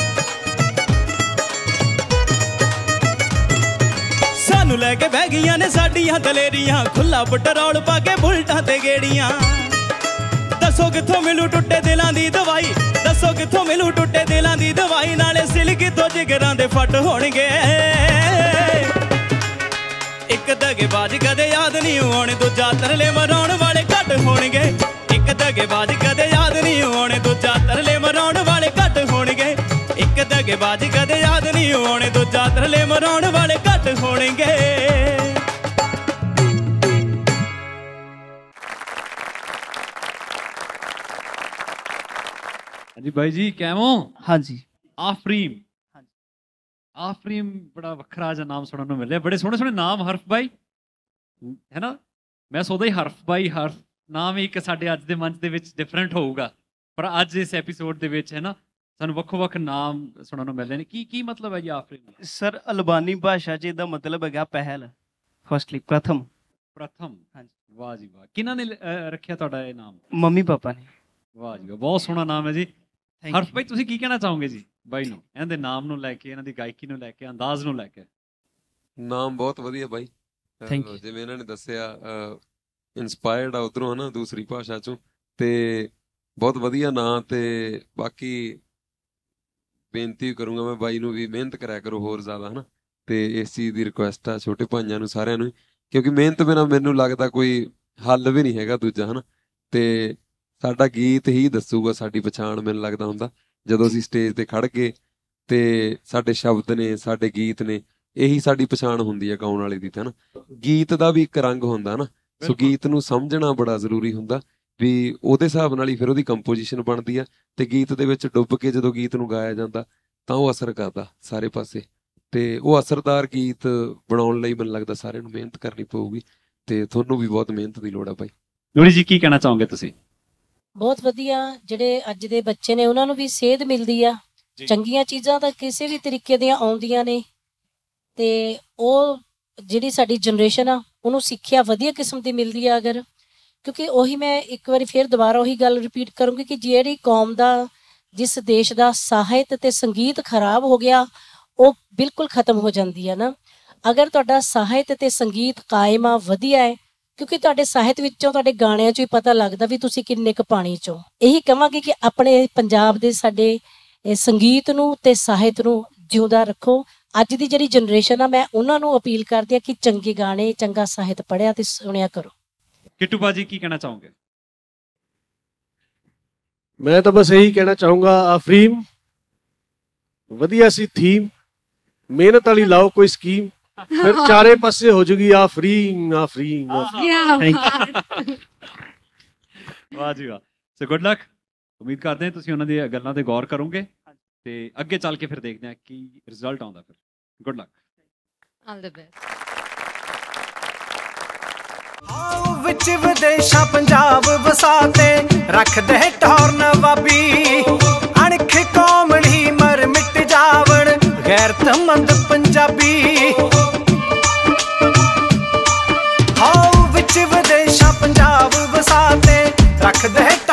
ਸਾਨੂੰ ਲੈ ਕੇ ਬਹਿ ਗਈਆਂ ਨੇ ਸਾਡੀਆਂ ਦਲੇਰੀਆਂ, ਖੁੱਲਾ ਪੈਟਰੋਲ ਪਾ ਕੇ ਬੁਲਟਾਂ ਤੇ ਗੇੜੀਆਂ। ਦੱਸੋ ਕਿੱਥੋਂ ਮਿਲੂ ਟੁੱਟੇ ਦਿਲਾਂ ਦੀ ਦਵਾਈ, ਦੱਸੋ ਕਿੱਥੋਂ ਮਿਲੂ ਟੁੱਟੇ ਦਿਲਾਂ ਦੀ ਦਵਾਈ। ਨਾਲੇ ਸਿਲ ਕਿੱਥੋਂ ਜਿਗਰਾਂ ਦੇ ਫੱਟ ਹੋਣਗੇ। ਇੱਕ ਦਗੇਬਾਜ਼ ਕਦੇ ਯਾਦ ਨਹੀਂ ਆਉਣੇ, ਦੂਜਾ ਤਰਲੇ ਮਰਾਉਣ ਵਾਲੇ ਘੱਟ ਹੋਣਗੇ। ਇੱਕ ਦਗੇਬਾਜ਼ ਕਦੇ ਯਾਦ ਨਹੀਂ ਆਉਣੇ, ਦੂਜਾ ਤਰਲੇ ਮਰਾਉਣ ਵਾਲੇ ਘੱਟ ਹੋਣਗੇ। ਇੱਕ ਦਗੇਬਾਜ਼ ਕਦੇ ਯਾਦ ਨਹੀਂ ਆਉਣੇ, ਦੂਜਾ ਤਰਲੇ ਮਰਾਉਣ ਵਾਲੇ ਘੱਟ ਹੋਣਗੇ। ਹਾਂਜੀ ਬਾਈ ਜੀ ਕਿਵੇਂ? ਹਾਂਜੀ ਆਫਰੀਨ। ਆਫਰੀਨ ਬੜਾ ਵੱਖਰਾ ਜਿਹਾ ਨਾਮ ਸੁਣਨ ਨੂੰ ਮਿਲਿਆ, ਬੜੇ ਸੋਹਣੇ ਸੋਹਣੇ ਨਾਮ ਹਰਫ ਬਾਈ, ਹੈ ਨਾ। ਮੈਂ ਸੋਚਦਾ ਹੀ ਹਰਫ ਬਾਈ ਹਰਫ ਨਾਮ ਇੱਕ ਸਾਡੇ ਅੱਜ ਦੇ ਮੰਚ ਦੇ ਵਿੱਚ ਡਿਫਰੈਂਟ ਹੋਊਗਾ, ਪਰ ਅੱਜ ਇਸ ਐਪੀਸੋਡ ਦੇ ਵਿੱਚ ਹੈ ਨਾ ਸਾਨੂੰ ਵੱਖੋ ਵੱਖ ਨਾਮ ਸੁਣਨ ਨੂੰ ਮਿਲਦੇ ਨੇ। ਕੀ ਕੀ ਮਤਲਬ ਹੈ ਜੀ ਆਫਰੀਨ? ਸਰ ਅਲਬਾਨੀ ਭਾਸ਼ਾ 'ਚ ਇਹਦਾ ਮਤਲਬ ਹੈਗਾ ਪਹਿਲ, ਫਸਟਲੀ ਪ੍ਰਥਮ। ਪ੍ਰਥਮ, ਹਾਂਜੀ। ਵਾਹ ਜੀ ਵਾਹ। ਕਿਹਨਾਂ ਨੇ ਰੱਖਿਆ ਤੁਹਾਡਾ ਇਹ ਨਾਮ? ਮੰਮੀ ਪਾਪਾ ਨੇ। ਵਾਹ ਜੀ ਵਾਹ, ਬਹੁਤ ਸੋਹਣਾ ਨਾਮ ਹੈ ਜੀ। ਹਰਫ ਭਾਈ ਤੁਸੀਂ ਕੀ ਕਹਿਣਾ ਚਾਹੋਗੇ ਜੀ ਬਾਈ ਨੂੰ, ਇਹਨਾਂ ਦੇ ਨਾਮ ਨੂੰ ਲੈ ਕੇ, ਇਹਨਾਂ ਦੀ ਗਾਇਕੀ ਨੂੰ ਲੈ ਕੇ, ਅੰਦਾਜ਼ ਨੂੰ ਲੈ ਕੇ? ਨਾਮ ਬਹੁਤ ਵਧੀਆ ਬਾਈ, ਜਿਵੇਂ ਇਹਨਾਂ ਨੇ ਦੱਸਿਆ ਇੰਸਪਾਇਰਡ ਆ ਉਧਰੋਂ ਹੈ ਨਾ, ਦੂਸਰੀ ਭਾਸ਼ਾ ਚੋਂ, ਤੇ ਬਹੁਤ ਵਧੀਆ ਨਾਂ। ਤੇ ਬਾਕੀ ਬੇਨਤੀ ਕਰੂੰਗਾ ਮੈਂ ਬਾਈ ਨੂੰ ਵੀ ਮਿਹਨਤ ਕਰਿਆ ਕਰੋ ਹੋਰ ਜ਼ਿਆਦਾ, ਹੈ ਨਾ। ਤੇ ਇਸ ਚੀਜ਼ ਦੀ ਰਿਕੁਐਸਟ ਆ ਛੋਟੇ ਭਾਈਆਂ ਨੂੰ ਸਾਰਿਆਂ ਨੂੰ, ਕਿਉਂਕਿ ਮਿਹਨਤ ਬਿਨਾਂ ਮੈਨੂੰ ਲੱਗਦਾ ਕੋਈ ਹੱਲ ਵੀ ਨਹੀਂ ਹੈਗਾ ਦੂਜਾ, ਹੈ ਨਾ। ਤੇ ਸਾਡਾ ਗੀਤ ਹੀ ਦੱਸੂਗਾ ਸਾਡੀ ਪਛਾਣ, ਮੈਨੂੰ ਲੱਗਦਾ ਹੁੰਦਾ ਜਦੋਂ ਅਸੀਂ ਸਟੇਜ ਤੇ ਖੜ ਗਏ ਤੇ ਸਾਡੇ ਸ਼ਬਦ ਨੇ, ਸਾਡੇ ਗੀਤ ਨੇ, ਇਹੀ ਸਾਡੀ ਪਛਾਣ ਹੁੰਦੀ ਹੈ ਗਾਉਣ ਵਾਲੇ ਦੀ, ਤਾਂ ਨਾ। ਗੀਤ ਦਾ ਵੀ ਇੱਕ ਰੰਗ ਹੁੰਦਾ ਨਾ, ਸੋ ਗੀਤ ਨੂੰ ਸਮਝਣਾ ਬੜਾ ਜ਼ਰੂਰੀ ਹੁੰਦਾ ਵੀ ਉਹਦੇ ਹਿਸਾਬ ਨਾਲ ਹੀ ਫਿਰ ਉਹਦੀ ਕੰਪੋਜੀਸ਼ਨ ਬਣਦੀ ਆ। ਤੇ ਗੀਤ ਦੇ ਵਿੱਚ ਡੁੱਬ ਕੇ ਜਦੋਂ ਗੀਤ ਨੂੰ ਗਾਇਆ ਜਾਂਦਾ ਤਾਂ ਉਹ ਅਸਰ ਕਰਦਾ ਸਾਰੇ ਪਾਸੇ। ਤੇ ਉਹ ਅਸਰਦਾਰ ਗੀਤ ਬਣਾਉਣ ਲਈ ਮੈਨੂੰ ਲੱਗਦਾ ਸਾਰਿਆਂ ਨੂੰ ਮਿਹਨਤ ਕਰਨੀ ਪਊਗੀ, ਤੇ ਤੁਹਾਨੂੰ ਵੀ ਬਹੁਤ ਮਿਹਨਤ ਦੀ ਲੋੜ ਆ ਭਾਈ। ਨੂਰੀ ਜੀ ਕੀ ਕਹਿਣਾ ਚਾਹੋਗੇ ਤੁਸੀਂ? ਬਹੁਤ ਵਧੀਆ, ਜਿਹੜੇ ਅੱਜ ਦੇ ਬੱਚੇ ਨੇ ਉਹਨਾਂ ਨੂੰ ਵੀ ਸੇਧ ਮਿਲਦੀ ਆ, ਚੰਗੀਆਂ ਚੀਜ਼ਾਂ ਤਾਂ ਕਿਸੇ ਵੀ ਤਰੀਕੇ ਦੀਆਂ ਆਉਂਦੀਆਂ ਨੇ, ਤੇ ਉਹ ਜਿਹੜੀ ਸਾਡੀ ਜਨਰੇਸ਼ਨ ਆ ਉਹਨੂੰ ਸਿੱਖਿਆ ਵਧੀਆ ਕਿਸਮ ਦੀ ਮਿਲਦੀ ਆ। ਅਗਰ ਕਿਉਂਕਿ ਉਹੀ ਮੈਂ ਇੱਕ ਵਾਰੀ ਫਿਰ ਦੁਬਾਰਾ ਉਹੀ ਗੱਲ ਰਿਪੀਟ ਕਰੂੰਗੀ ਕਿ ਜਿਹੜੀ ਕੌਮ ਦਾ, ਜਿਸ ਦੇਸ਼ ਦਾ ਸਾਹਿਤ ਤੇ ਸੰਗੀਤ ਖਰਾਬ ਹੋ ਗਿਆ ਉਹ ਬਿਲਕੁਲ ਖਤਮ ਹੋ ਜਾਂਦੀ ਹੈ ਨਾ। ਅਗਰ ਤੁਹਾਡਾ ਸਾਹਿਤ ਤੇ ਸੰਗੀਤ ਕਾਇਮ ਆ, ਵਧੀਆ ਹੈ, ਕਿਉਂਕਿ ਤੁਹਾਡੇ ਸਾਹਿਤ ਵਿੱਚੋਂ, ਤੁਹਾਡੇ ਗਾਣਿਆਂ 'ਚੋਂ ਹੀ ਪਤਾ ਲੱਗਦਾ ਵੀ ਤੁਸੀਂ ਕਿੰਨੇ ਕੁ ਪਾਣੀ 'ਚੋਂ। ਇਹੀ ਕਹਾਂਗੇ ਕਿ ਆਪਣੇ ਪੰਜਾਬ ਦੇ ਸਾਡੇ ਸੰਗੀਤ ਨੂੰ ਤੇ ਸਾਹਿਤ ਨੂੰ ਜਿਉਂਦਾ ਰੱਖੋ। ਅੱਜ ਦੀ ਜਿਹੜੀ ਜਨਰੇਸ਼ਨ ਆ, ਮੈਂ ਉਹਨਾਂ ਨੂੰ ਅਪੀਲ ਕਰਦੀ ਆ ਕਿ ਚੰਗੇ ਗਾਣੇ, ਚੰਗਾ ਸਾਹਿਤ ਪੜ੍ਹਿਆ ਤੇ ਸੁਣਿਆ ਕਰੋ। ਕਿੱਟੂ ਬਾਜੀ ਕੀ ਕਹਿਣਾ ਚਾਹੋਗੇ? ਮੈਂ ਤਾਂ ਬਸ ਇਹੀ ਕਹਿਣਾ ਚਾਹੂੰਗਾ, ਆਫਰੀਨ ਵਧੀਆ ਸੀ ਥੀਮ, ਮਿਹਨਤ ਵਾਲੀ ਲਾਓ ਕੋਈ ਸਕੀਮ, ਫਿਰ ਚਾਰੇ ਪਾਸੇ ਹੋ ਜੂਗੀ ਆਫਰੀਨ ਆਫਰੀਨ। ਵਾਹ ਜੀ ਵਾਹ। So good luck. ਉਮੀਦ ਕਰਦੇ ਹਾਂ ਤੁਸੀਂ ਉਹਨਾਂ ਦੀ ਗੱਲਾਂ ਤੇ ਗੌਰ ਕਰੋਗੇ ਤੇ ਅੱਗੇ ਚੱਲ ਕੇ ਫਿਰ ਦੇਖਦੇ ਹਾਂ ਕੀ ਰਿਜ਼ਲਟ ਆਉਂਦਾ। ਫਿਰ good luck, all the best. ਆਓ ਵਿੱਚ ਵਿਦੇਸ਼ਾਂ ਪੰਜਾਬ ਵਸਾਤੇ ਰੱਖਦੇ ਟੌਰ ਨਵਾਬੀ, ਅਣਖ ਕੋਮੜੀ ਮਰ ਮਿਟ ਜਾਵਣ ਗੈਰਤਮੰਦ ਪੰਜਾਬੀ। ਆਓ ਵਿੱਚ ਵਿਦੇਸ਼ਾਂ ਪੰਜਾਬ ਵਸਾਤੇ ਰੱਖਦੇ